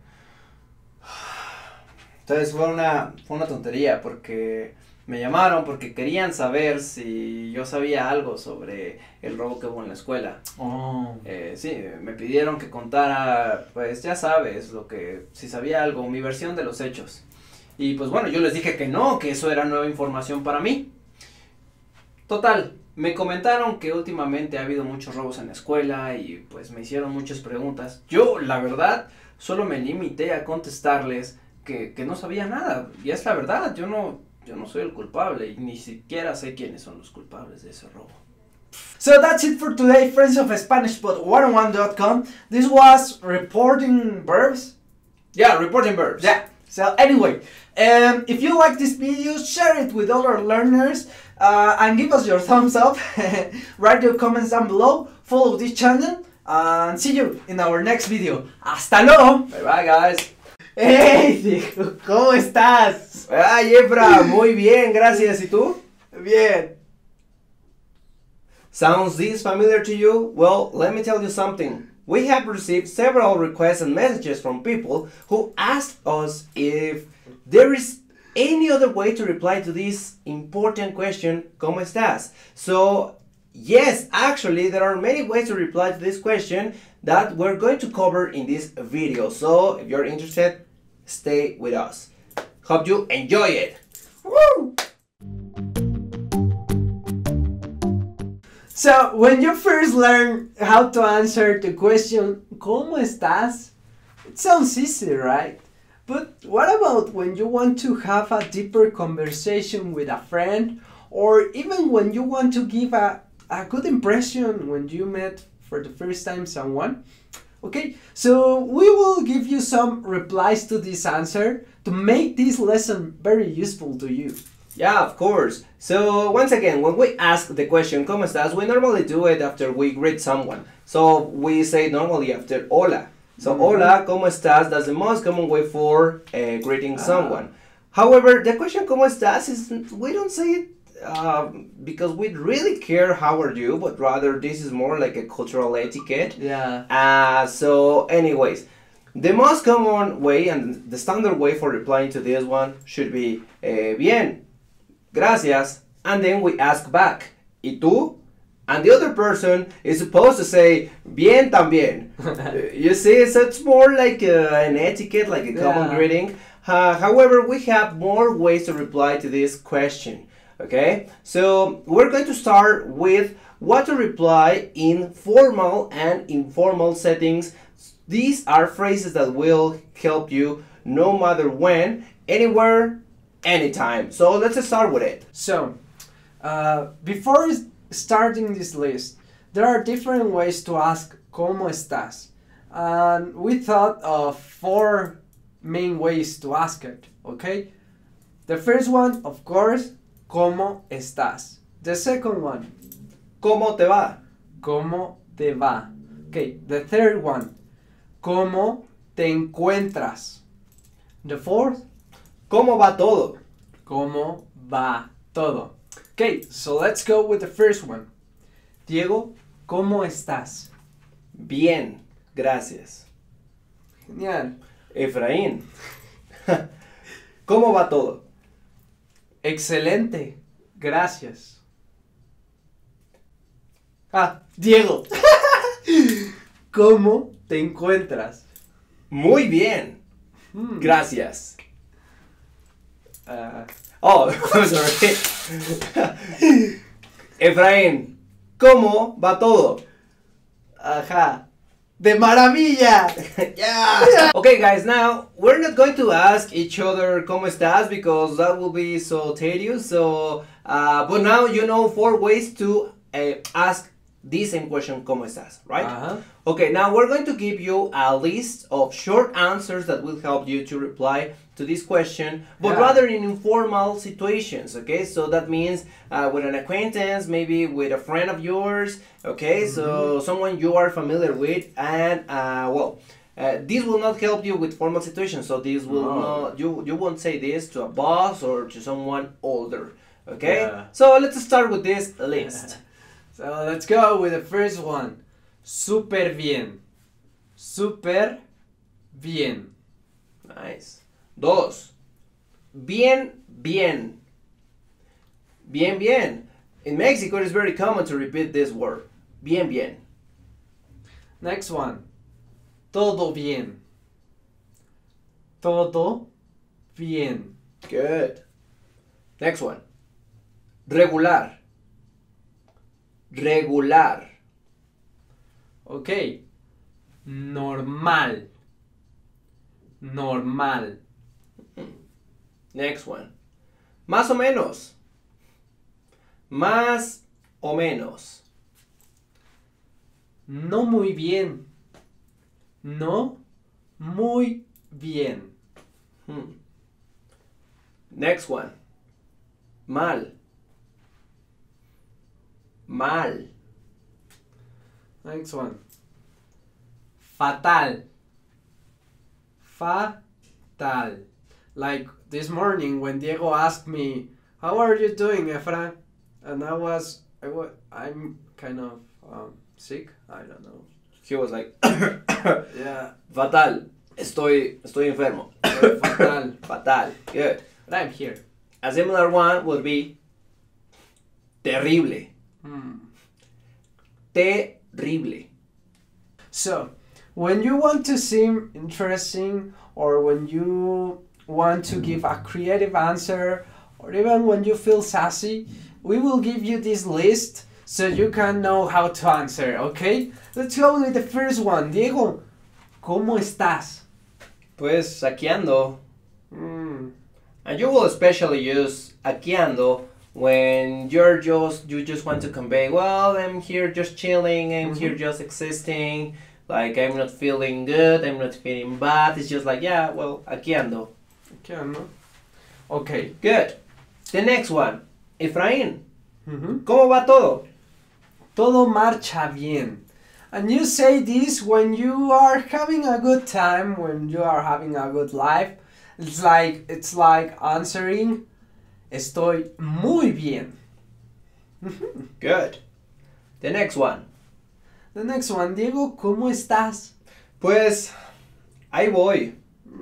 Entonces fue una tontería porque me llamaron porque querían saber si yo sabía algo sobre el robo que hubo en la escuela. Oh. Sí, me pidieron que contara, pues ya sabes, si sabía algo, mi versión de los hechos. Y pues bueno, yo les dije que no, que eso era nueva información para mí. Total, me comentaron que últimamente ha habido muchos robos en la escuela y pues me hicieron muchas preguntas. Yo, la verdad, solo me limité a contestarles que no sabía nada. Y es la verdad, yo no soy el culpable y ni siquiera sé quiénes son los culpables de ese robo. So that's it for today, friends of SpanishPod101.com. This was reporting verbs. Yeah, reporting verbs. Yeah. So anyway, if you like this video, share it with other learners and give us your thumbs up. Write your comments down below. Follow this channel and see you in our next video. Hasta luego. Bye bye, guys. Hey, Diego, ¿cómo estás? Ay, Efra, muy bien, gracias. ¿Y tú? Bien. Sounds this familiar to you? Well, let me tell you something. we have received several requests and messages from people who asked us if there is any other way to reply to this important question, ¿Cómo estás? So, yes, actually, there are many ways to reply to this question that we're going to cover in this video. So, if you're interested, stay with us. Hope you enjoy it. Woo! So, when you first learn how to answer the question, ¿Cómo estás? It sounds easy, right? But what about when you want to have a deeper conversation with a friend, or even when you want to give a good impression when you met for the first time someone? Okay, so we will give you some replies to this answer to make this lesson very useful to you. Yeah, of course. So once again, when we ask the question, ¿Cómo estás? We normally do it after we greet someone. So we say normally after hola. So hola, ¿cómo estás? That's the most common way for greeting someone. However, the question ¿Cómo estás? We don't say it because we really care how are you, but rather this is more like a cultural etiquette. Yeah. So anyways, the most common way and the standard way for replying to this one should be bien, gracias, and then we ask back, ¿y tú? And the other person is supposed to say bien también. You see, so it's more like an etiquette, like a common greeting. However, we have more ways to reply to this question. Okay, so we're going to start with what to reply in formal and informal settings. These are phrases that will help you no matter when, anywhere, anytime. So let's start with it. So, before starting this list, there are different ways to ask ¿Cómo estás? And we thought of 4 main ways to ask it, okay? The first one, of course, ¿Cómo estás? The second one, ¿Cómo te va? ¿Cómo te va? Okay, the third one, ¿Cómo te encuentras? The fourth, ¿Cómo va todo? ¿Cómo va todo? Okay, so let's go with the first one. Diego, ¿cómo estás? Bien, gracias. Genial. Efraín, ¿cómo va todo? Excelente, gracias. Diego, ¿cómo te encuentras? Muy bien, gracias. Oh, sorry. Efraín, ¿cómo va todo? Ajá. ¡De maravilla! Yeah! Okay guys, now we're not going to ask each other ¿Cómo estás? Because that will be so tedious. So, but now you know 4 ways to ask the same question ¿Cómo estás? Right? Uh-huh. Okay, now we're going to give you a list of short answers that will help you to reply to this question, but rather in informal situations, okay? So that means with an acquaintance, maybe with a friend of yours, okay? So someone you are familiar with, and this will not help you with formal situations. So this will not, you won't say this to a boss or to someone older, okay? Yeah. So let's start with this list. So let's go with the first one. Súper bien. Súper bien. Nice. 2. Bien, bien. Bien, bien. In Mexico, it is very common to repeat this word. Bien, bien. Next one. Todo bien. Todo bien. Good. Next one. Regular. Regular. Okay. Normal. Normal. Next one. Más o menos. Más o menos. No muy bien. No muy bien. Next one. Mal. Mal. Next one. Fatal. Fatal. Like this morning when Diego asked me, "How are you doing, Efra?" And I'm kind of sick. I don't know. he was like, Yeah. fatal, estoy enfermo. Fatal. Fatal, good. But I'm here. A similar one would be terrible. Terrible. So, when you want to seem interesting, or when you want to give a creative answer, or even when you feel sassy, we will give you this list so you can know how to answer, okay? Let's go with the first one. Diego, ¿cómo estás? Pues aquí ando. And you will especially use aquí ando when you just want to convey, well, I'm here just chilling, I'm here just existing, like I'm not feeling good, I'm not feeling bad. It's just like, yeah, well, aquí ando. ¿Qué ando? Okay. Good. The next one, Efraín, ¿cómo va todo? Todo marcha bien. And you say this when you are having a good time, when you are having a good life. It's like answering, estoy muy bien. Good. The next one. The next one, Diego, ¿cómo estás? Pues, ahí voy.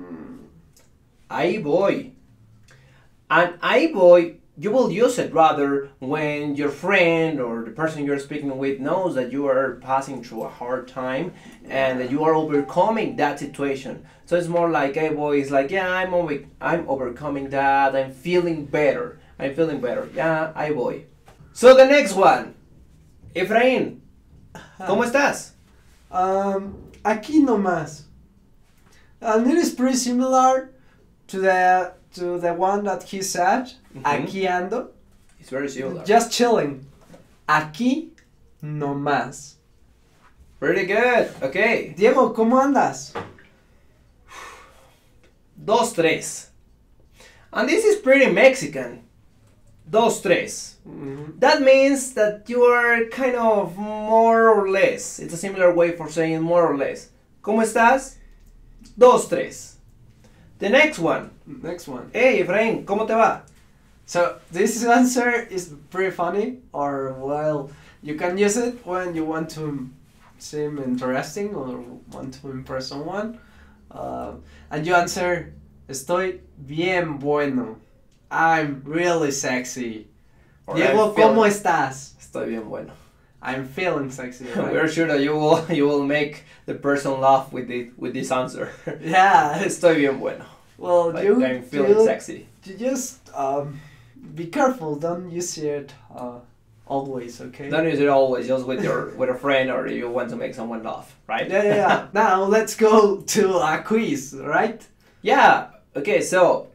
Ahí voy. And ahí voy, you will use it rather when your friend or the person you're speaking with knows that you are passing through a hard time and that you are overcoming that situation. So it's more like, hey boy, it's like, yeah, I'm overcoming that, I'm feeling better. Yeah, ahí voy. So the next one, Efraín, ¿cómo estás? Aquí nomás. And it is pretty similar to the one that he said. Aquí ando. It's very similar. Just chilling. Aquí nomás. Pretty good. Okay. Diego, ¿cómo andas? 2, 3. And this is pretty Mexican. 2, 3. That means that you are kind of more or less. It's a similar way for saying more or less. ¿Cómo estás? 2, 3. The next one. Hey, Efraín, ¿cómo te va? So this answer is pretty funny, or well, you can use it when you want to seem interesting or want to impress someone. And you answer, estoy bien bueno. I'm really sexy. Or Diego, ¿cómo estás? Estoy bien bueno. I'm feeling sexy. Right? We're sure that you will make the person laugh with this answer. Yeah. Estoy bien bueno. Well, like I'm feeling sexy. You just be careful. Don't use it always. Okay. Don't use it always. Just with a friend, or you want to make someone laugh, right? Yeah. Now let's go to a quiz, right? Yeah. Okay. So,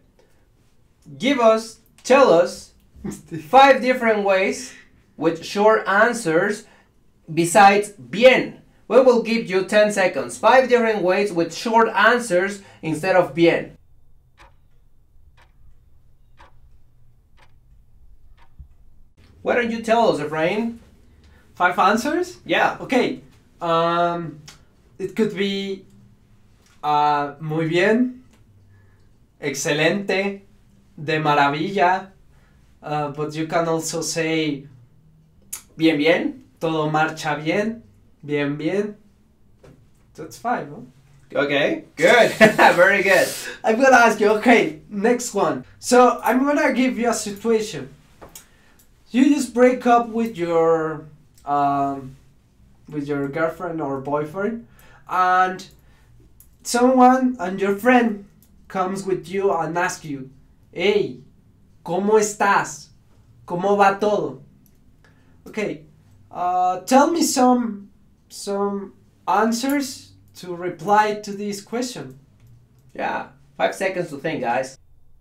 tell us 5 different ways with short answers besides bien. We will give you 10 seconds. 5 different ways with short answers instead of bien. Why don't you tell us, Efraín? 5 answers? Yeah. Okay. It could be muy bien, excelente, de maravilla, but you can also say Bien, bien. todo marcha bien, bien, bien. That's 5, huh? Okay, good. Very good. I'm gonna ask you, okay, next one. So I'm gonna give you a situation. You just break up with your girlfriend or boyfriend, and someone and your friend comes with you and asks you, hey, ¿cómo estás? ¿Cómo va todo? Okay, tell me some answers to reply to this question. Yeah, 5 seconds to think, guys.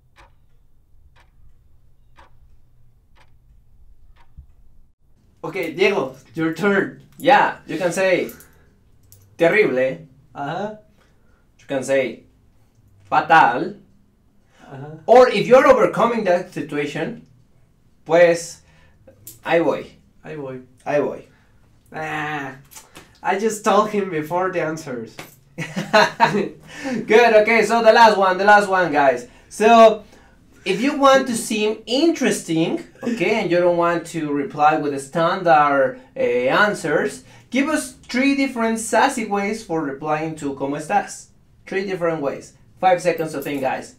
Okay, Diego, your turn. Yeah, you can say terrible. Uh-huh. You can say fatal. Uh-huh. Or if you're overcoming that situation, pues ahí voy. Ahí voy. Ahí voy. Ah, I just told him before the answers. Good, okay, so the last one, guys. So, If you want to seem interesting, okay, and you don't want to reply with the standard answers, give us 3 different sassy ways for replying to ¿Cómo estás? 3 different ways. 5 seconds to think, guys.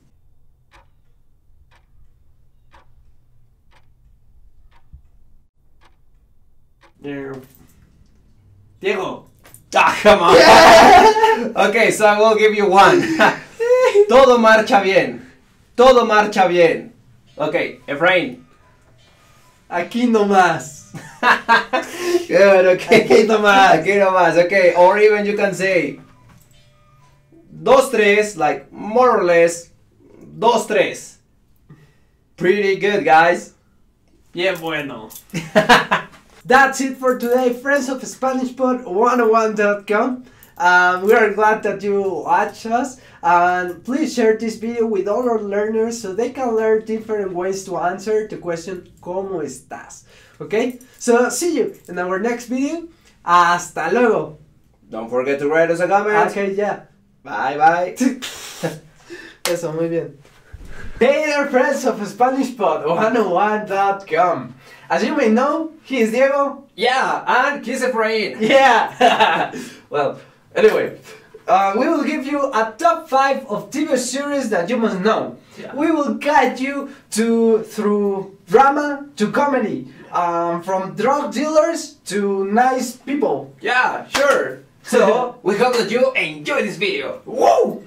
Diego. Ah, come on. Yeah. Okay, so I will give you 1. Todo marcha bien. Todo marcha bien. Okay, Efraín. Aquí nomás. Good, okay. Aquí nomás. Aquí nomás, okay. Or even you can say 2, 3, like more or less 2, 3. Pretty good, guys. Bien bueno. That's it for today, friends of SpanishPod101.com. We are glad that you watch us, and please share this video with all our learners so they can learn different ways to answer the question ¿Cómo estás? Okay, so see you in our next video. Hasta luego. Don't forget to write us a comment. Okay, yeah. Bye bye. Eso, muy bien. Hey there, friends of SpanishPod101.com. As you may know, he is Diego. Yeah, and kiss Efraín. Yeah! Well, anyway, we will give you a top 5 of TV series that you must know. Yeah. We will guide you through drama to comedy, from drug dealers to nice people. Yeah, sure. So, we hope that you enjoy this video. Whoa!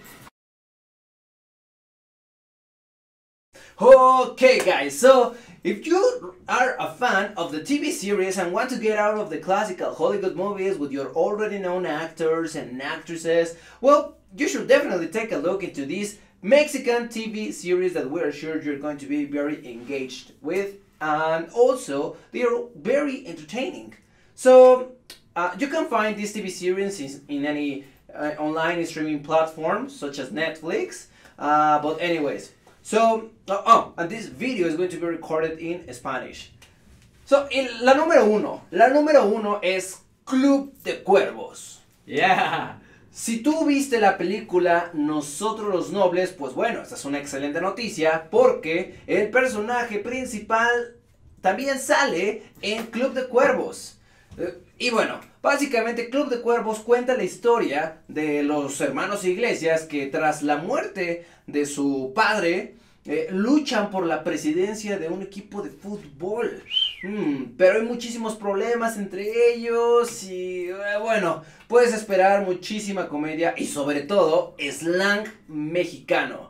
Okay, guys, so if you are a fan of the TV series and want to get out of the classical Hollywood movies with your already known actors and actresses, well, you should definitely take a look into this Mexican TV series that we are sure you're going to be very engaged with, and also they are very entertaining. So you can find this TV series in any online streaming platform such as Netflix, but anyways. So, and this video is going to be recorded in Spanish. So, la número uno es Club de Cuervos. Yeah! Si tú viste la película Nosotros los Nobles, pues bueno, esta es una excelente noticia porque el personaje principal también sale en Club de Cuervos. Y bueno, básicamente Club de Cuervos cuenta la historia de los hermanos Iglesias que tras la muerte de su padre luchan por la presidencia de un equipo de fútbol. Pero hay muchísimos problemas entre ellos y bueno, puedes esperar muchísima comedia y sobre todo slang mexicano.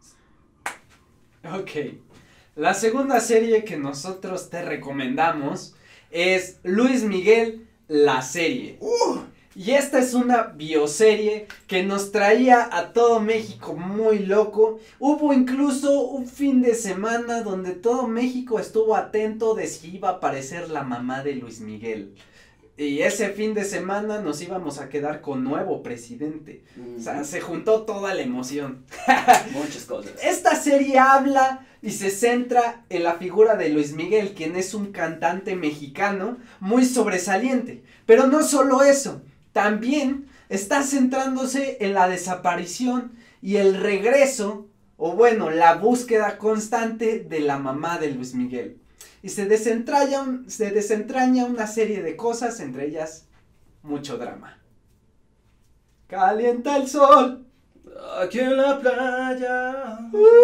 Ok, la segunda serie que nosotros te recomendamos es Luis Miguel, la serie. Y esta es una bioserie que nos traía a todo México muy loco. Hubo incluso un fin de semana donde todo México estuvo atento de si iba a aparecer la mamá de Luis Miguel. Y ese fin de semana nos íbamos a quedar con nuevo presidente. O sea, se juntó toda la emoción. Muchas cosas. Esta serie habla y se centra en la figura de Luis Miguel, quien es un cantante mexicano muy sobresaliente. Pero no solo eso, también está centrándose en la desaparición y el regreso, o bueno, la búsqueda constante de la mamá de Luis Miguel. Y se desentraña una serie de cosas, entre ellas mucho drama. Calienta el sol. Aquí en la playa.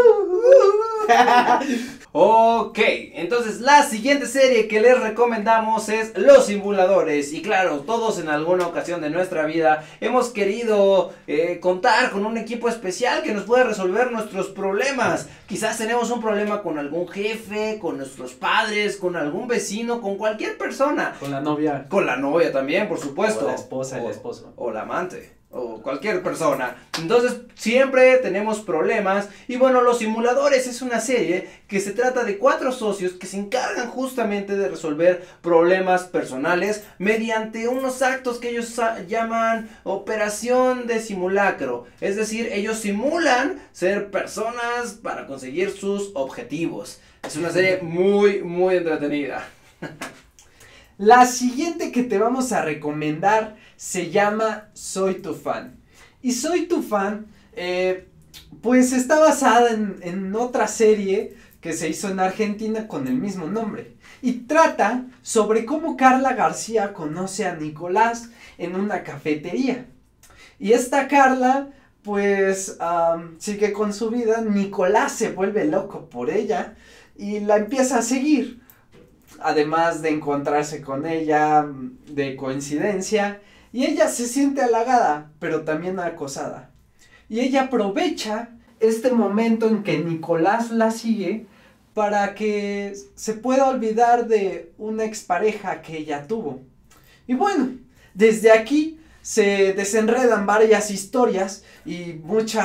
Ok, entonces la siguiente serie que les recomendamos es Los Simuladores. Y claro, todos en alguna ocasión de nuestra vida hemos querido contar con un equipo especial que nos puede resolver nuestros problemas. Quizás tenemos un problema con algún jefe, con nuestros padres, con algún vecino, con cualquier persona. Con la novia. Con la novia también, por supuesto. O la esposa, el esposo. O la amante. O cualquier persona. Entonces siempre tenemos problemas. Y bueno, Los Simuladores es una serie que se trata de 4 socios que se encargan justamente de resolver problemas personales mediante unos actos que ellos llaman operación de simulacro. Es decir, ellos simulan ser personas para conseguir sus objetivos. Es una serie muy, muy entretenida. La siguiente que te vamos a recomendar se llama Soy tu fan. Y Soy tu fan pues está basada en otra serie que se hizo en Argentina con el mismo nombre. Y trata sobre cómo Carla García conoce a Nicolás en una cafetería. Y esta Carla, pues, sigue con su vida. Nicolás se vuelve loco por ella y la empieza a seguir. Además de encontrarse con ella de coincidencia. Y ella se siente halagada, pero también acosada. Y ella aprovecha este momento en que Nicolás la sigue para que se pueda olvidar de una expareja que ella tuvo. Y bueno, desde aquí se desenredan varias historias y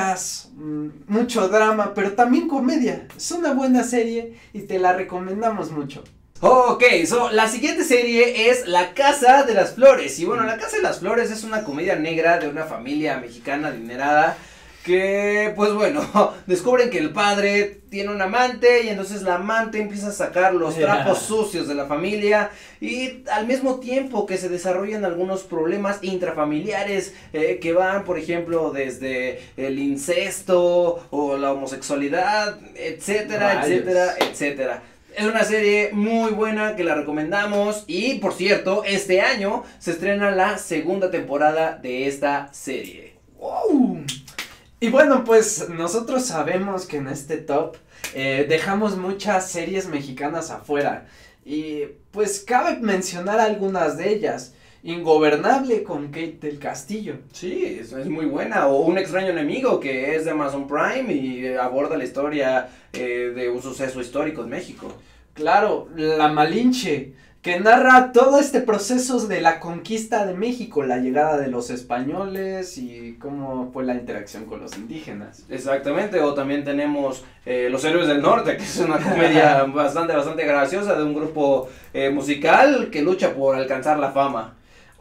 mucho drama, pero también comedia. Es una buena serie y te la recomendamos mucho. Ok, la siguiente serie es La Casa de las Flores. Y bueno, La Casa de las Flores es una comedia negra de una familia mexicana adinerada que, pues bueno, descubren que el padre tiene un amante y entonces la amante empieza a sacar los trapos sucios de la familia y al mismo tiempo que se desarrollan algunos problemas intrafamiliares que van, por ejemplo, desde el incesto o la homosexualidad, etcétera, etcétera, etcétera. Es una serie muy buena que la recomendamos y, por cierto, este año se estrena la segunda temporada de esta serie. ¡Wow! Y bueno, pues nosotros sabemos que en este top dejamos muchas series mexicanas afuera. Y pues cabe mencionar algunas de ellas. Ingobernable con Kate del Castillo. Sí, es muy buena. O Un extraño enemigo, que es de Amazon Prime y aborda la historia de un suceso histórico en México. Claro, La Malinche, que narra todo este proceso de la conquista de México, la llegada de los españoles y cómo fue la interacción con los indígenas. Exactamente, o también tenemos Los Héroes del Norte, que es una comedia bastante graciosa de un grupo musical que lucha por alcanzar la fama.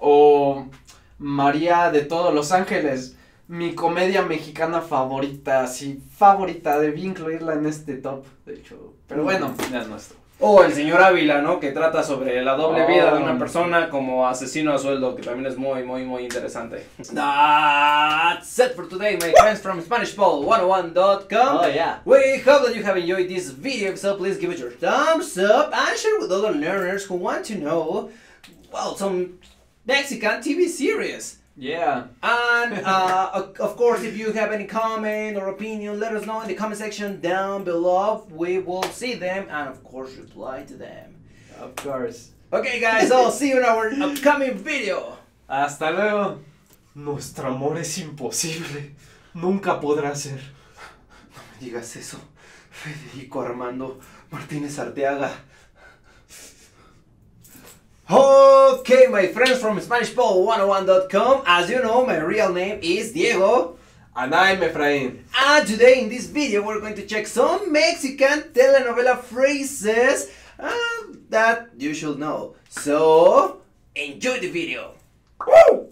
O María de todos los Ángeles, mi comedia mexicana favorita, sí, favorita, debí incluirla en este top, de hecho, pero bueno, ya es nuestro. O El Señor Ávila, ¿no? Que trata sobre la doble vida de una persona como asesino a sueldo, que también es muy interesante. That's it for today, my friends from SpanishPole101.com. Oh yeah. We hope that you have enjoyed this video, so please give it your thumbs up and share with other learners who want to know, well, some Mexican TV series. Yeah. And of course, if you have any comment or opinion, let us know in the comment section down below. We will see them and of course reply to them. Of course. Okay guys, I'll see you in our upcoming video. Hasta luego. Nuestro amor es imposible. Nunca podrá ser. No me digas eso, Federico Armando Martínez Arteaga. Okay, my friends from SpanishPole101.com, as you know, my real name is Diego. And I'm Efraín. And today in this video we're going to check some Mexican telenovela phrases that you should know. So, enjoy the video. Woo!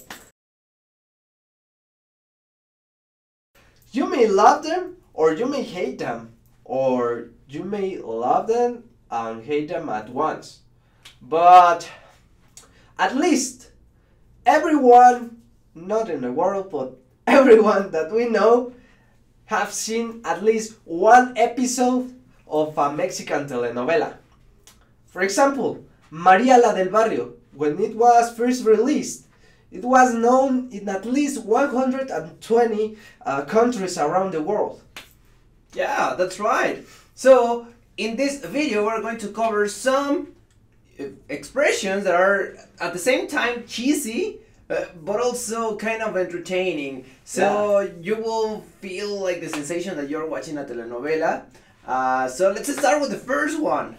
You may love them or you may hate them. Or you may love them and hate them at once. But at least everyone, not in the world, but everyone that we know have seen at least one episode of a Mexican telenovela. For example, María la del Barrio, when it was first released, it was known in at least 120 countries around the world. Yeah, that's right. So, in this video we're going to cover some expressions that are at the same time cheesy but also kind of entertaining, so you will feel like the sensation that you're watching a telenovela. So let's start with the first one.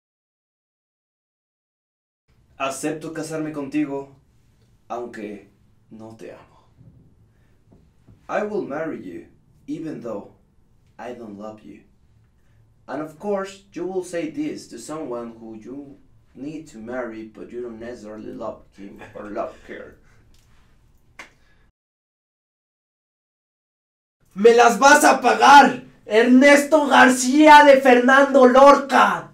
Acepto casarme contigo aunque no te amo. I will marry you even though I don't love you. And of course you will say this to someone who you need to marry, but you don't necessarily love him or love her. ¡Me las vas a pagar! ¡Ernesto García de Fernando Lorca!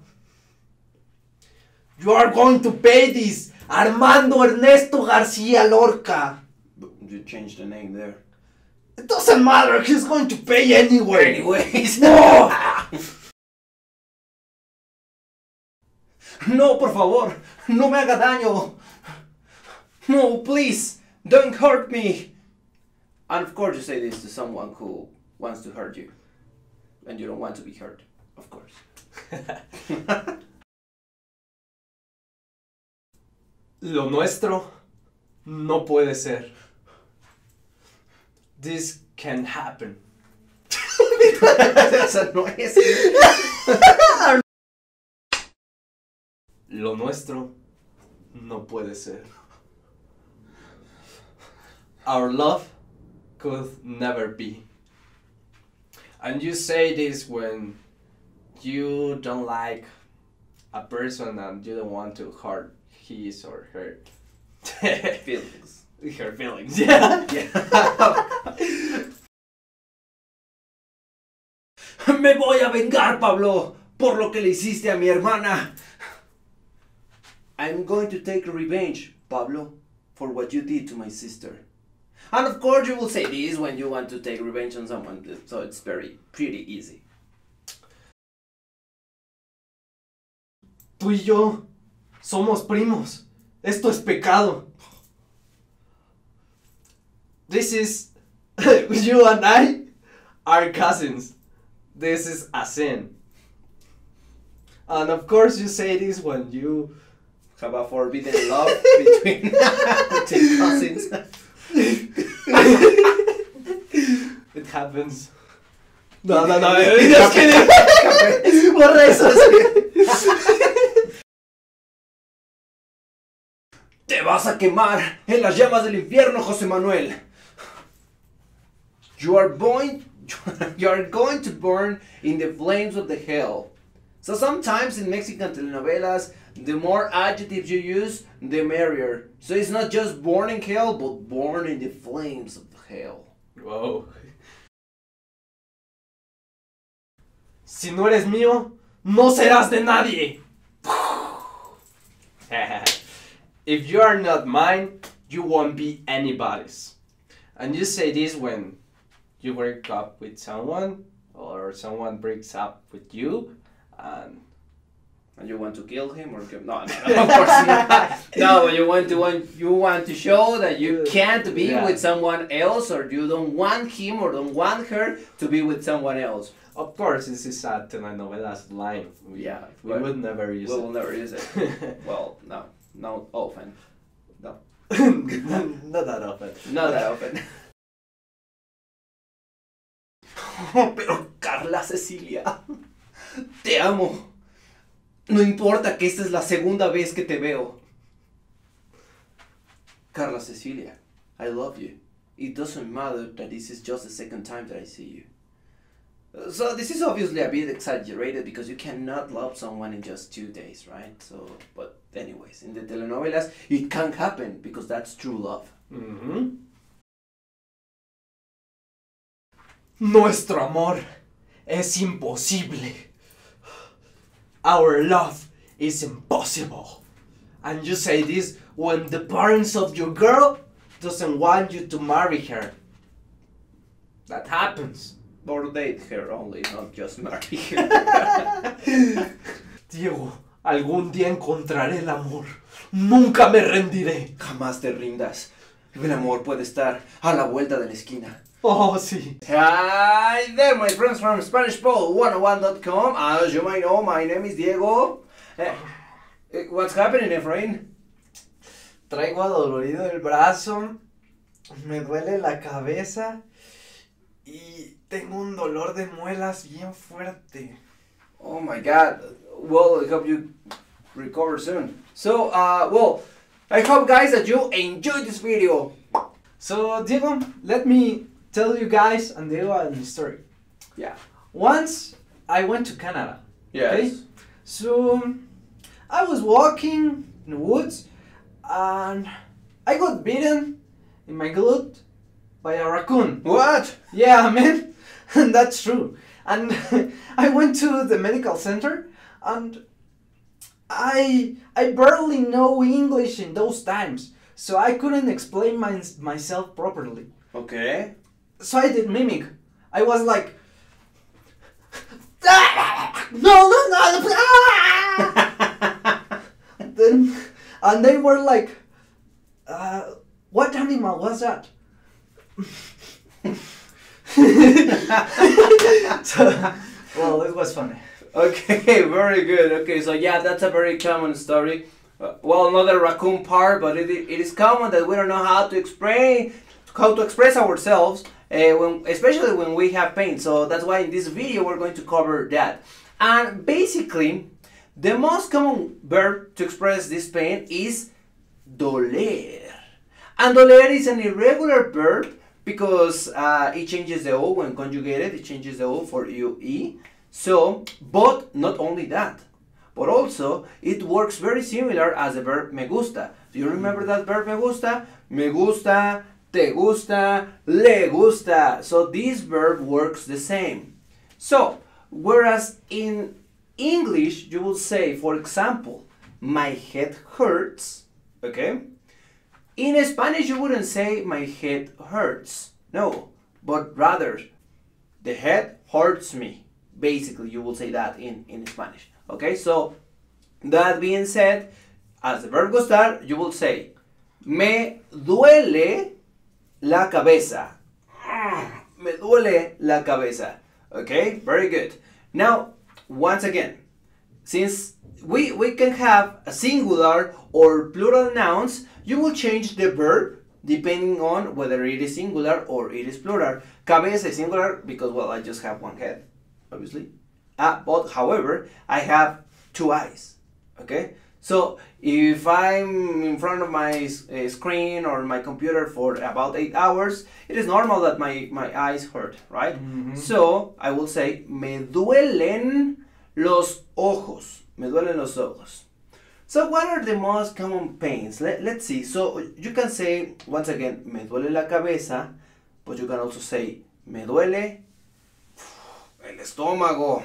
You are going to pay this! Armando Ernesto García Lorca! You changed the name there. It doesn't matter, he's going to pay anyway. Anyways. No! No, por favor, no me haga daño. No, please, don't hurt me. And of course you say this to someone who wants to hurt you. And you don't want to be hurt, of course. Lo nuestro no puede ser. This can happen. Esa no es. Lo nuestro no puede ser. Our love could never be. And you say this when you don't like a person and you don't want to hurt his or her Feelings. her feelings. Yeah. Me voy a vengar, Pablo, por lo que le hiciste a mi hermana. I'm going to take revenge, Pablo, for what you did to my sister. And of course you will say this when you want to take revenge on someone, so it's pretty easy. Tú y yo somos primos. Esto es pecado. This is you and I are cousins. This is a sin. And of course you say this when you Have a forbidden love between cousins. it happens. No, just kidding. Borra eso. Te vas a quemar en las llamas del infierno, José Manuel. You are going to burn in the flames of the hell. So sometimes in Mexican telenovelas, the more adjectives you use, the merrier. So it's not just born in hell, but born in the flames of the hell. Wow. Si no eres mío, no serás de nadie. If you are not mine, you won't be anybody's. And you say this when you break up with someone or someone breaks up with you and you want to kill him or kill? No, of course not. No, you want to show that you can't be with someone else, or you don't want him or don't want her to be with someone else. of course this is a telenovelas line. We would never use it. We will never use it. Well, no, not often. No. Not that often. Not that often. Oh, pero Carla Cecilia, te amo. No importa que esta es la segunda vez que te veo. Carla Cecilia, I love you. It doesn't matter that this is just the second time that I see you. So this is obviously a bit exaggerated because you cannot love someone in just 2 days, right? So, but anyways, in the telenovelas, it can happen because that's true love. Mm-hmm. Nuestro amor es imposible. Our love is impossible. And you say this when the parents of your girl doesn't want you to marry her. That happens. Or date her only, not just marry her. Diego, algún día encontraré el amor. Nunca me rendiré. Jamás te rindas. El amor puede estar a la vuelta de la esquina. Oh, sí. Hi there, my friends from SpanishPole101.com. As you might know, my name is Diego. What's happening, Efrain? Traigo adolorido el brazo, me duele la cabeza y tengo un dolor de muelas bien fuerte. Oh my God. Well, I hope you recover soon. So, well, I hope, guys, that you enjoyed this video. So, Diego, let me tell you guys and Diego a story. Yeah. Once I went to Canada. Yes. Okay? So I was walking in the woods and I got bitten in my glute by a raccoon. What? Yeah, man, that's true. And I went to the medical center and I barely know English in those times, so I couldn't explain myself properly. Okay. So I did mimic. I was like, no. And they were like, what animal was that? So, well, it was funny. Okay, very good. Okay, so yeah, that's a very common story. Well, not the raccoon part, but it is common that we don't know how to express ourselves, especially when we have pain. So that's why in this video we're going to cover that. And basically, the most common verb to express this pain is doler. And doler is an irregular verb because it changes the O when conjugated. It changes the O for UE. So, but not only that, but also it works very similar as the verb me gusta. Do you remember that verb me gusta? Me gusta, te gusta, le gusta. So this verb works the same. So, whereas in English you will say, for example, my head hurts, okay? In Spanish you wouldn't say my head hurts, no, but rather the head hurts me. Basically, you will say that in Spanish. Okay, so that being said, as the verb gustar, you will say, me duele la cabeza. Me duele la cabeza. Okay, very good. Now, once again, since we can have a singular or plural nouns, you will change the verb depending on whether it is singular or it is plural. Cabeza is singular because, well, I just have one head, obviously. But however, I have two eyes, okay? So if I'm in front of my screen or my computer for about 8 hours, it is normal that my eyes hurt, right? Mm-hmm. So I will say, me duelen los ojos. Me duelen los ojos. So what are the most common pains? Let's see. So you can say, once again, me duele la cabeza, but you can also say, me duele el estómago,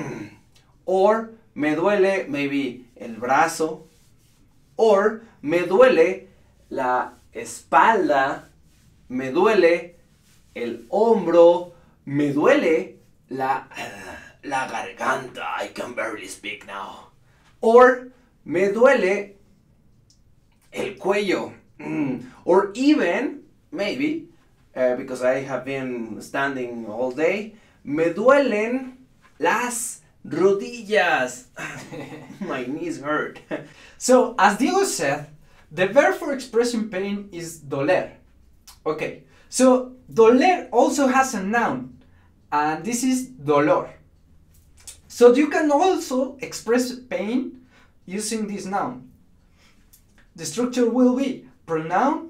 or me duele maybe el brazo, or me duele la espalda, me duele el hombro, me duele la garganta, I can barely speak now, or me duele el cuello, or even maybe because I have been standing all day, me duelen las rodillas. My knees hurt. So, as Diego said, the verb for expressing pain is doler. Okay, so doler also has a noun, and this is dolor. So you can also express pain using this noun. The structure will be pronoun,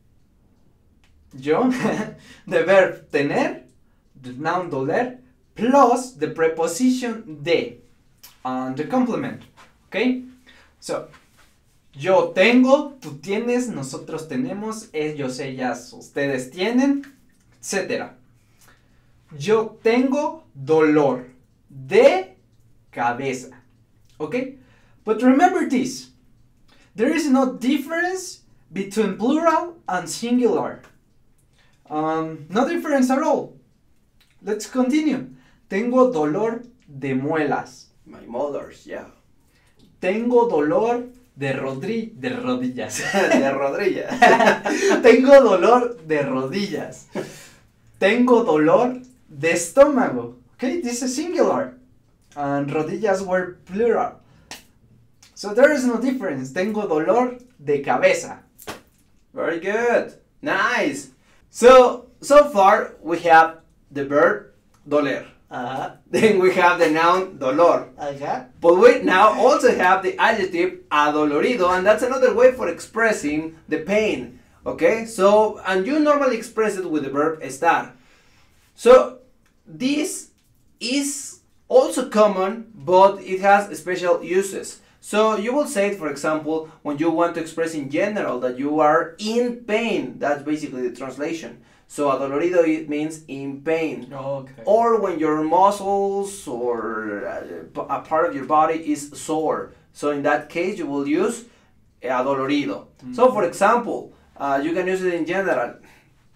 yo, the verb tener, the noun doler, plus the preposition de, and the complement, okay? So, yo tengo, tú tienes, nosotros tenemos, ellos, ellas, ustedes tienen, etc. Yo tengo dolor de cabeza, okay? But remember this, there is no difference between plural and singular. No difference at all. Let's continue. Tengo dolor de muelas. My mother's, yeah. Tengo dolor de rodillas. De rodillas. Tengo dolor de rodillas. Tengo dolor de estómago. Okay, this is singular. And rodillas were plural. So there is no difference. Tengo dolor de cabeza. Very good. Nice. So far we have the verb doler. Then we have the noun dolor. But we now also have the adjective adolorido, and that's another way for expressing the pain. Okay? So, and you normally express it with the verb estar. So, this is also common, but it has special uses. So, you will say it, for example, when you want to express in general that you are in pain. That's basically the translation. So adolorido, it means in pain. Okay. Or when your muscles or a part of your body is sore. So in that case, you will use adolorido. Mm-hmm. So for example, you can use it in general.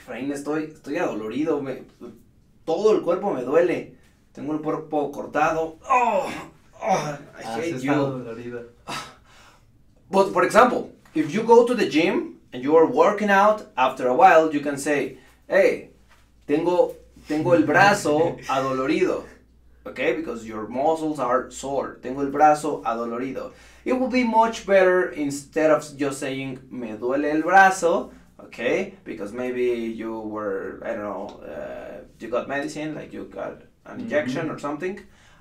Efraín, estoy adolorido, todo el cuerpo me duele. Tengo el cuerpo cortado. I hate you. Dolorido. But for example, if you go to the gym and you are working out, after a while you can say, hey, tengo el brazo adolorido. Okay, because your muscles are sore. Tengo el brazo adolorido. It would be much better instead of just saying, me duele el brazo. Okay, because maybe you were, I don't know, you got medicine, like you got an injection or something.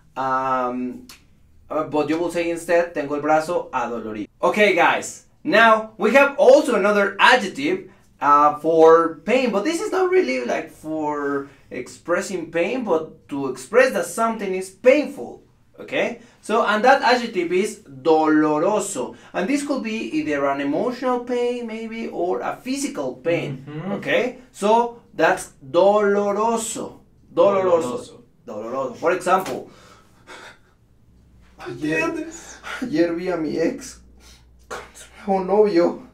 But you will say instead, tengo el brazo adolorido. Okay, guys, now we have also another adjective for pain, but this is not really like for expressing pain, but to express that something is painful. Okay, so and that adjective is doloroso, and this could be either an emotional pain maybe or a physical pain. Okay, so that's doloroso. For example, ayer vi a mi ex con su nuevo novio.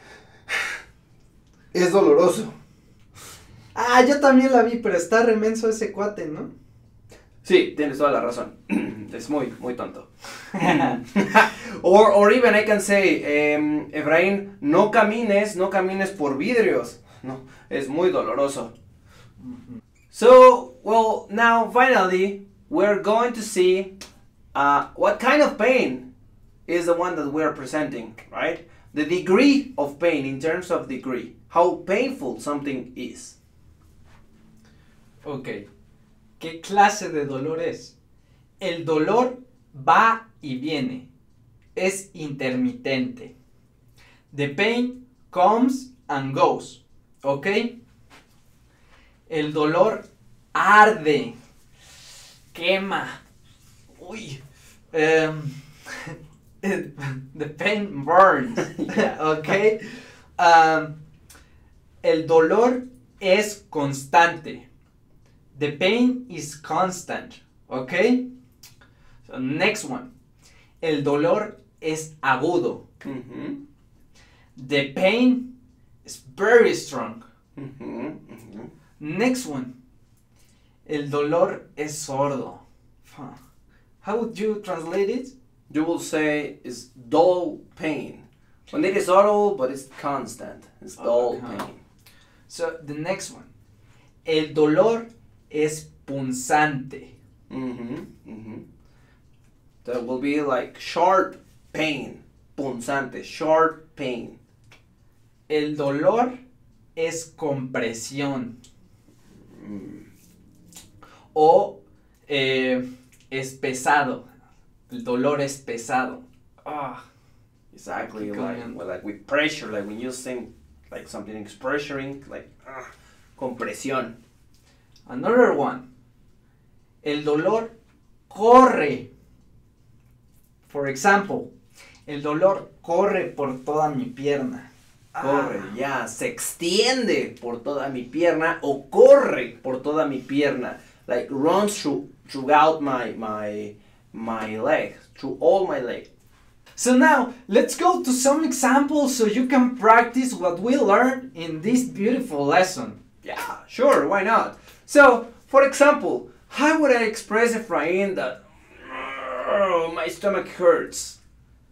Es doloroso. Ah, yo también la vi, pero está remenso ese cuate, ¿no? Sí, tienes toda la razón. Es muy tonto. or even I can say, Efraín, no camines por vidrios. No, es muy doloroso. So, well, now finally, we're going to see what kind of pain is the one that we're presenting, right? The degree of pain in terms of degree. How painful something is. Ok. ¿Qué clase de dolor es? El dolor va y viene. Es intermitente. The pain comes and goes. ¿Ok? El dolor arde. Quema. Uy. The pain burns. ¿Ok? El dolor es constante. The pain is constant. Okay? So next one. El dolor es agudo. The pain is very strong. Next one. El dolor es sordo. How would you translate it? You will say it's dull pain. When it is sorrow, but it's constant. It's dull pain. So the next one. El dolor es punzante. That will be like sharp pain. Punzante, sharp pain. El dolor es compresión. O es pesado. El dolor es pesado. Exactly, like with pressure, like when you think like something is pressuring, like compresión. Another one. El dolor corre. For example, el dolor corre por toda mi pierna. Corre, ya, se extiende por toda mi pierna o corre por toda mi pierna. Like runs throughout my leg, through all my leg. So now, let's go to some examples so you can practice what we learned in this beautiful lesson. Yeah, sure, why not? So, for example, how would I express, Efraín, that my stomach hurts?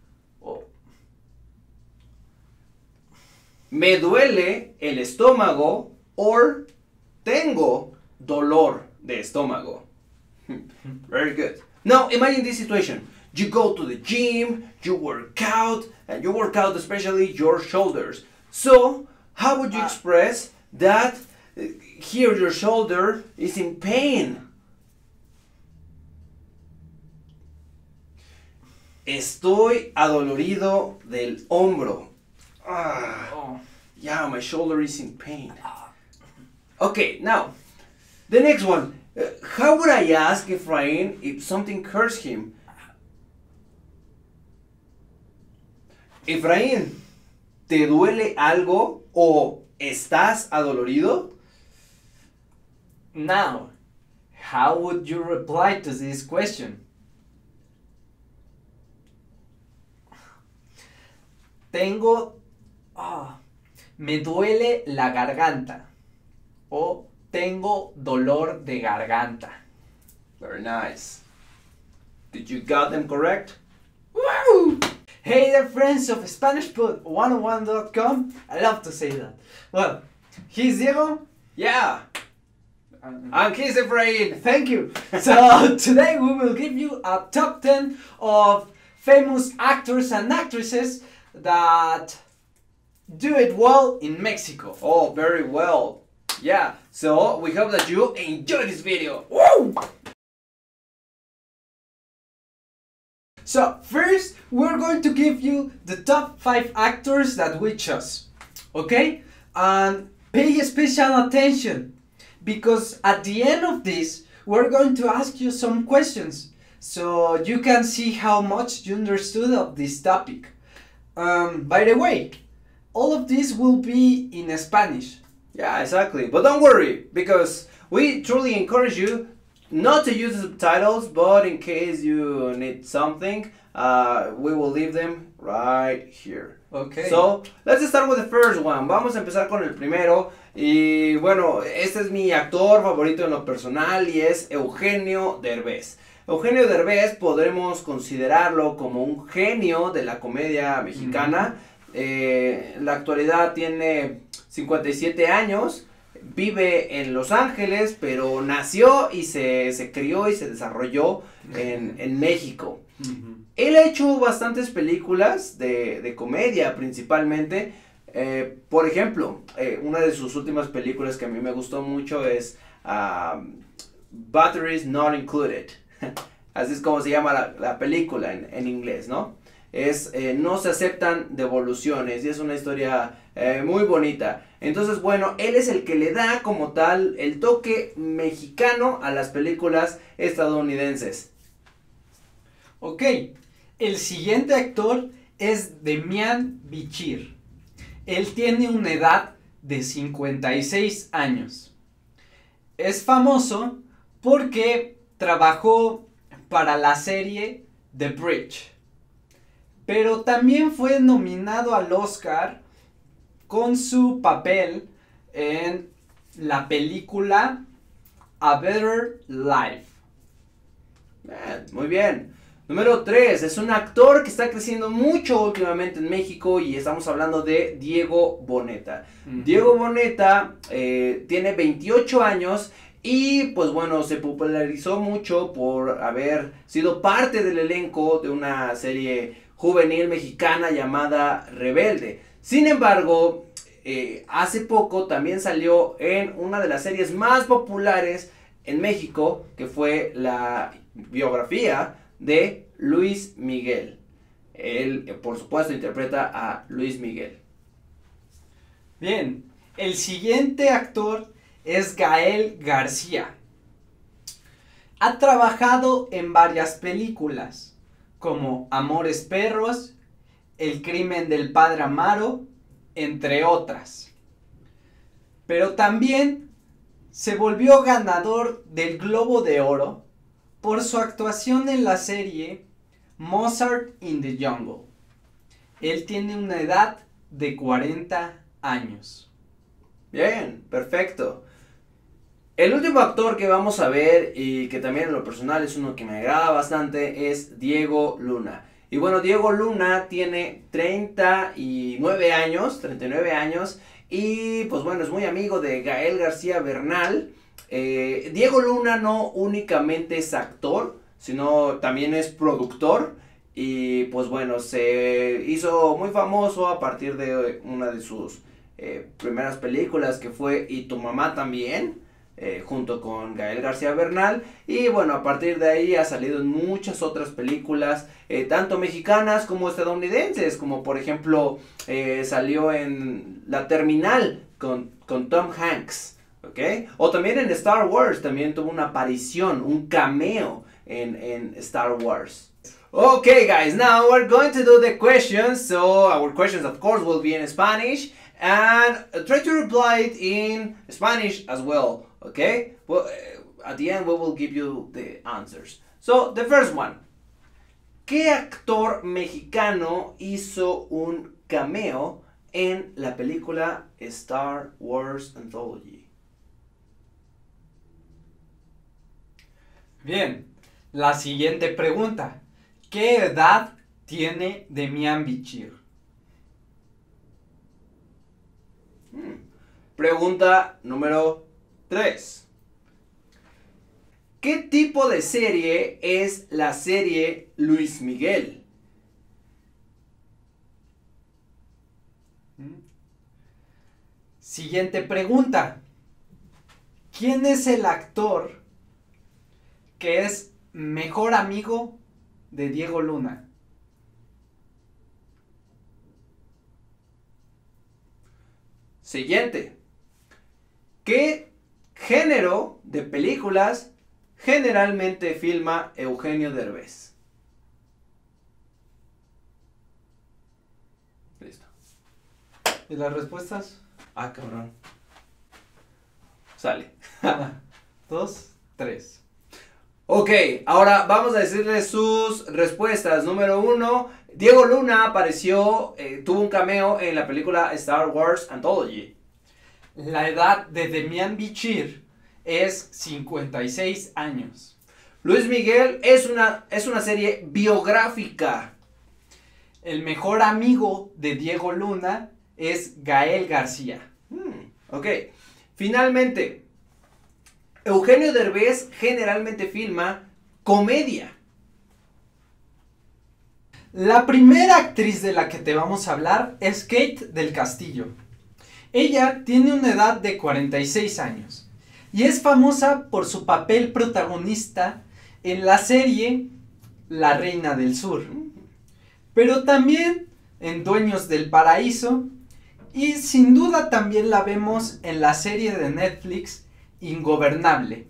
Me duele el estómago or tengo dolor de estómago. Very good. Now, imagine this situation. You go to the gym, you work out, and you work out especially your shoulders. So, how would you express that here your shoulder is in pain? Estoy adolorido del hombro. Yeah, my shoulder is in pain. Okay, now, the next one. How would I ask Efraín if something hurts him? Efraín, ¿te duele algo o estás adolorido? Now, how would you reply to this question? Me duele la garganta. o tengo dolor de garganta. Very nice. Did you got them correct? Woo! Hey there, friends of SpanishPod101.com. I love to say that. Well, he's Diego. Yeah. And he's Efrain. Thank you. So today we will give you a top 10 of famous actors and actresses that do it well in Mexico. Oh, very well. Yeah, so we hope that you enjoy this video. Woo! So first we're going to give you the top 5 actors that we chose. Okay? And pay special attention, because at the end of this we're going to ask you some questions so you can see how much you understood of this topic. By the way, all of this will be in Spanish. Yeah, exactly. But don't worry, because we truly encourage you not to use the subtitles, but in case you need something, we will leave them right here. Okay. So, let's start with the first one. Vamos a empezar con el primero. Y bueno, este es mi actor favorito en lo personal y es Eugenio Derbez. Eugenio Derbez podremos considerarlo como un genio de la comedia mexicana. En la actualidad tiene 57 años, vive en Los Ángeles, pero nació y se crió y se desarrolló en México. Él ha hecho bastantes películas de comedia principalmente. Por ejemplo, una de sus últimas películas que a mí me gustó mucho es Batteries Not Included. Así es como se llama la película en inglés, ¿no? Es No se aceptan devoluciones y es una historia muy bonita. Entonces, bueno, él es el que le da como tal el toque mexicano a las películas estadounidenses. Ok, el siguiente actor es Demián Bichir. Él tiene una edad de 56 años. Es famoso porque trabajó para la serie The Bridge, pero también fue nominado al Oscar con su papel en la película A Better Life. Muy bien. Número 3, es un actor que está creciendo mucho últimamente en México y estamos hablando de Diego Boneta. Diego Boneta tiene 28 años y pues bueno, se popularizó mucho por haber sido parte del elenco de una serie juvenil mexicana llamada Rebelde. Sin embargo, hace poco también salió en una de las series más populares en México, que fue la biografía de Luis Miguel. Él, por supuesto, interpreta a Luis Miguel. Bien, el siguiente actor es Gael García. Ha trabajado en varias películas, como Amores Perros, El crimen del padre Amaro, entre otras. Pero también se volvió ganador del Globo de Oro por su actuación en la serie Mozart in the Jungle. Él tiene una edad de 40 años. Bien, perfecto. El último actor que vamos a ver y que también en lo personal es uno que me agrada bastante es Diego Luna. Y bueno, Diego Luna tiene 39 años y pues bueno, es muy amigo de Gael García Bernal. Diego Luna no únicamente es actor, sino también es productor y pues bueno, se hizo muy famoso a partir de una de sus primeras películas que fue Y tu mamá también. Junto con Gael García Bernal y bueno, a partir de ahí ha salido en muchas otras películas, tanto mexicanas como estadounidenses, como por ejemplo salió en La Terminal con Tom Hanks, ¿ok? O también en Star Wars, también tuvo una aparición, un cameo en Star Wars. Okay guys, now we're going to do the questions, so our questions of course will be in Spanish and try to reply it in Spanish as well. Okay, well, at the end we will give you the answers. So, the first one. ¿Qué actor mexicano hizo un cameo en la película Star Wars Anthology? Bien, la siguiente pregunta. ¿Qué edad tiene Demián Bichir? Pregunta número 3. ¿Qué tipo de serie es la serie Luis Miguel? Siguiente pregunta. ¿Quién es el actor que es mejor amigo de Diego Luna? Siguiente. ¿Qué género de películas generalmente filma Eugenio Derbez? Listo. ¿Y las respuestas? Ah, cabrón. Sale. 1, 2, 3. Ok, ahora vamos a decirles sus respuestas. Número 1, Diego Luna apareció, tuvo un cameo en la película Star Wars Anthology. La edad de Demián Bichir es 56 años. Luis Miguel es una serie biográfica. El mejor amigo de Diego Luna es Gael García. Ok, finalmente, Eugenio Derbez generalmente filma comedia. La primera actriz de la que te vamos a hablar es Kate del Castillo. Ella tiene una edad de 46 años y es famosa por su papel protagonista en la serie La Reina del Sur, pero también en Dueños del Paraíso y sin duda también la vemos en la serie de Netflix Ingobernable.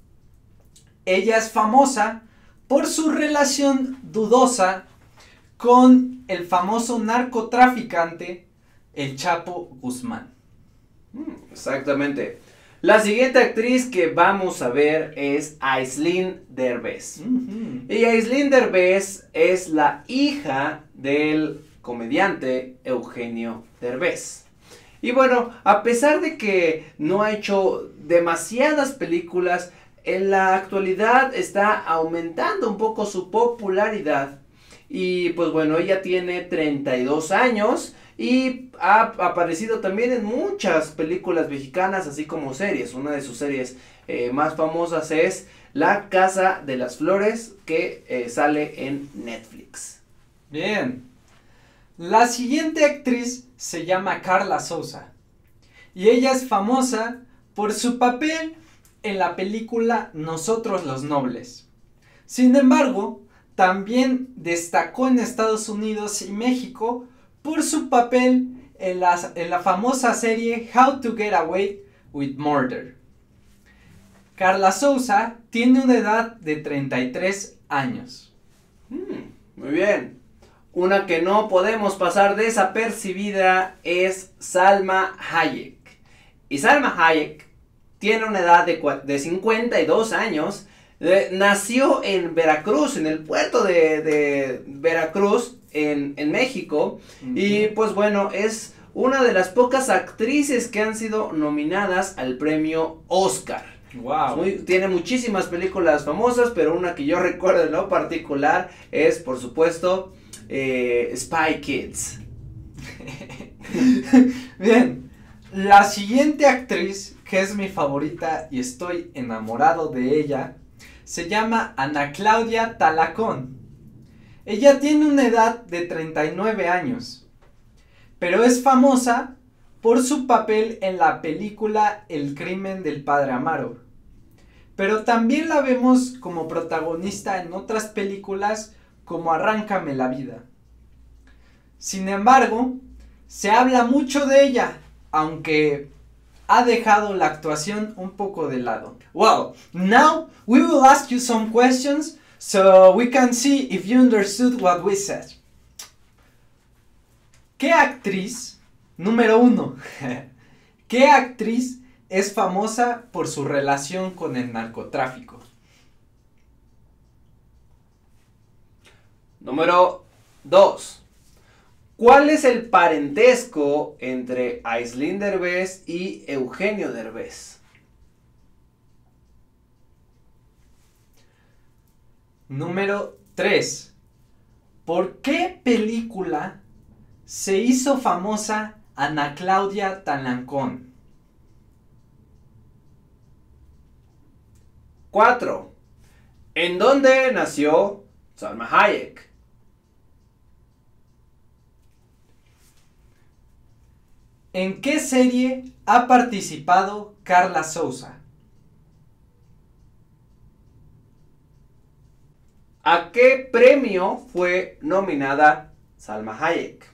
Ella es famosa por su relación dudosa con el famoso narcotraficante El Chapo Guzmán. Exactamente. La siguiente actriz que vamos a ver es Aislinn Derbez. Y Aislinn Derbez es la hija del comediante Eugenio Derbez. Y bueno, a pesar de que no ha hecho demasiadas películas, en la actualidad está aumentando un poco su popularidad. Y pues bueno, ella tiene 32 años y ha aparecido también en muchas películas mexicanas, así como series. Una de sus series más famosas es La Casa de las Flores, que sale en Netflix. Bien. La siguiente actriz se llama Carla Souza y ella es famosa por su papel en la película Nosotros los Nobles. Sin embargo, también destacó en Estados Unidos y México por su papel en la famosa serie How to Get Away with Murder. Carla Souza tiene una edad de 33 años. Muy bien. Una que no podemos pasar desapercibida es Salma Hayek. Y Salma Hayek tiene una edad de 52 años. Nació en Veracruz, en el puerto de Veracruz, en México. Y pues bueno, es una de las pocas actrices que han sido nominadas al premio Oscar. Wow. Tiene muchísimas películas famosas, pero una que yo recuerdo en lo particular es, por supuesto, Spy Kids. Bien, la siguiente actriz, que es mi favorita y estoy enamorado de ella, se llama Ana Claudia Talacón. Ella tiene una edad de 39 años, pero es famosa por su papel en la película El crimen del padre Amaro. Pero también la vemos como protagonista en otras películas como Arráncame la vida. Sin embargo, se habla mucho de ella, aunque ha dejado la actuación un poco de lado. Well, now we will ask you some questions so we can see if you understood what we said. ¿Qué actriz, número 1, qué actriz es famosa por su relación con el narcotráfico? Número 2. ¿Cuál es el parentesco entre Aislinn Derbez y Eugenio Derbez? Número 3. ¿Por qué película se hizo famosa Ana Claudia Talancón? 4. ¿En dónde nació Salma Hayek? ¿En qué serie ha participado Carla Sousa? ¿A qué premio fue nominada Salma Hayek?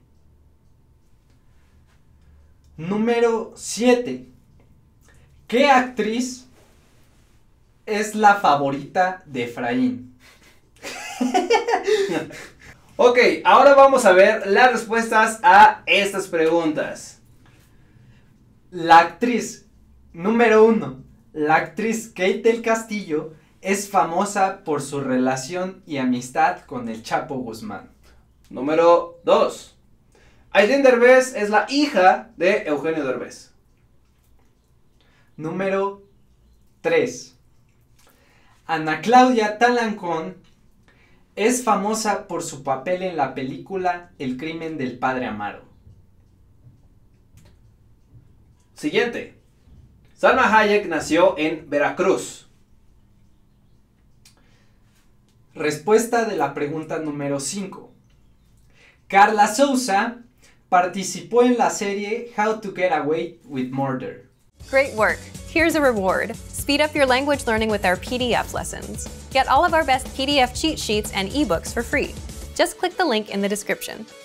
Número 7. ¿Qué actriz es la favorita de Efraín? Ok, ahora vamos a ver las respuestas a estas preguntas. La actriz número 1, la actriz Kate del Castillo, es famosa por su relación y amistad con el Chapo Guzmán. Número 2. Aislinn Derbez es la hija de Eugenio Derbez. Número 3. Ana Claudia Talancón es famosa por su papel en la película El crimen del padre Amaro. Siguiente. Salma Hayek nació en Veracruz. Respuesta de la pregunta número 5. Carla Sousa participó en la serie How to Get Away with Murder. Great work! Here's a reward. Speed up your language learning with our PDF lessons. Get all of our best PDF cheat sheets and ebooks for free. Just click the link in the description.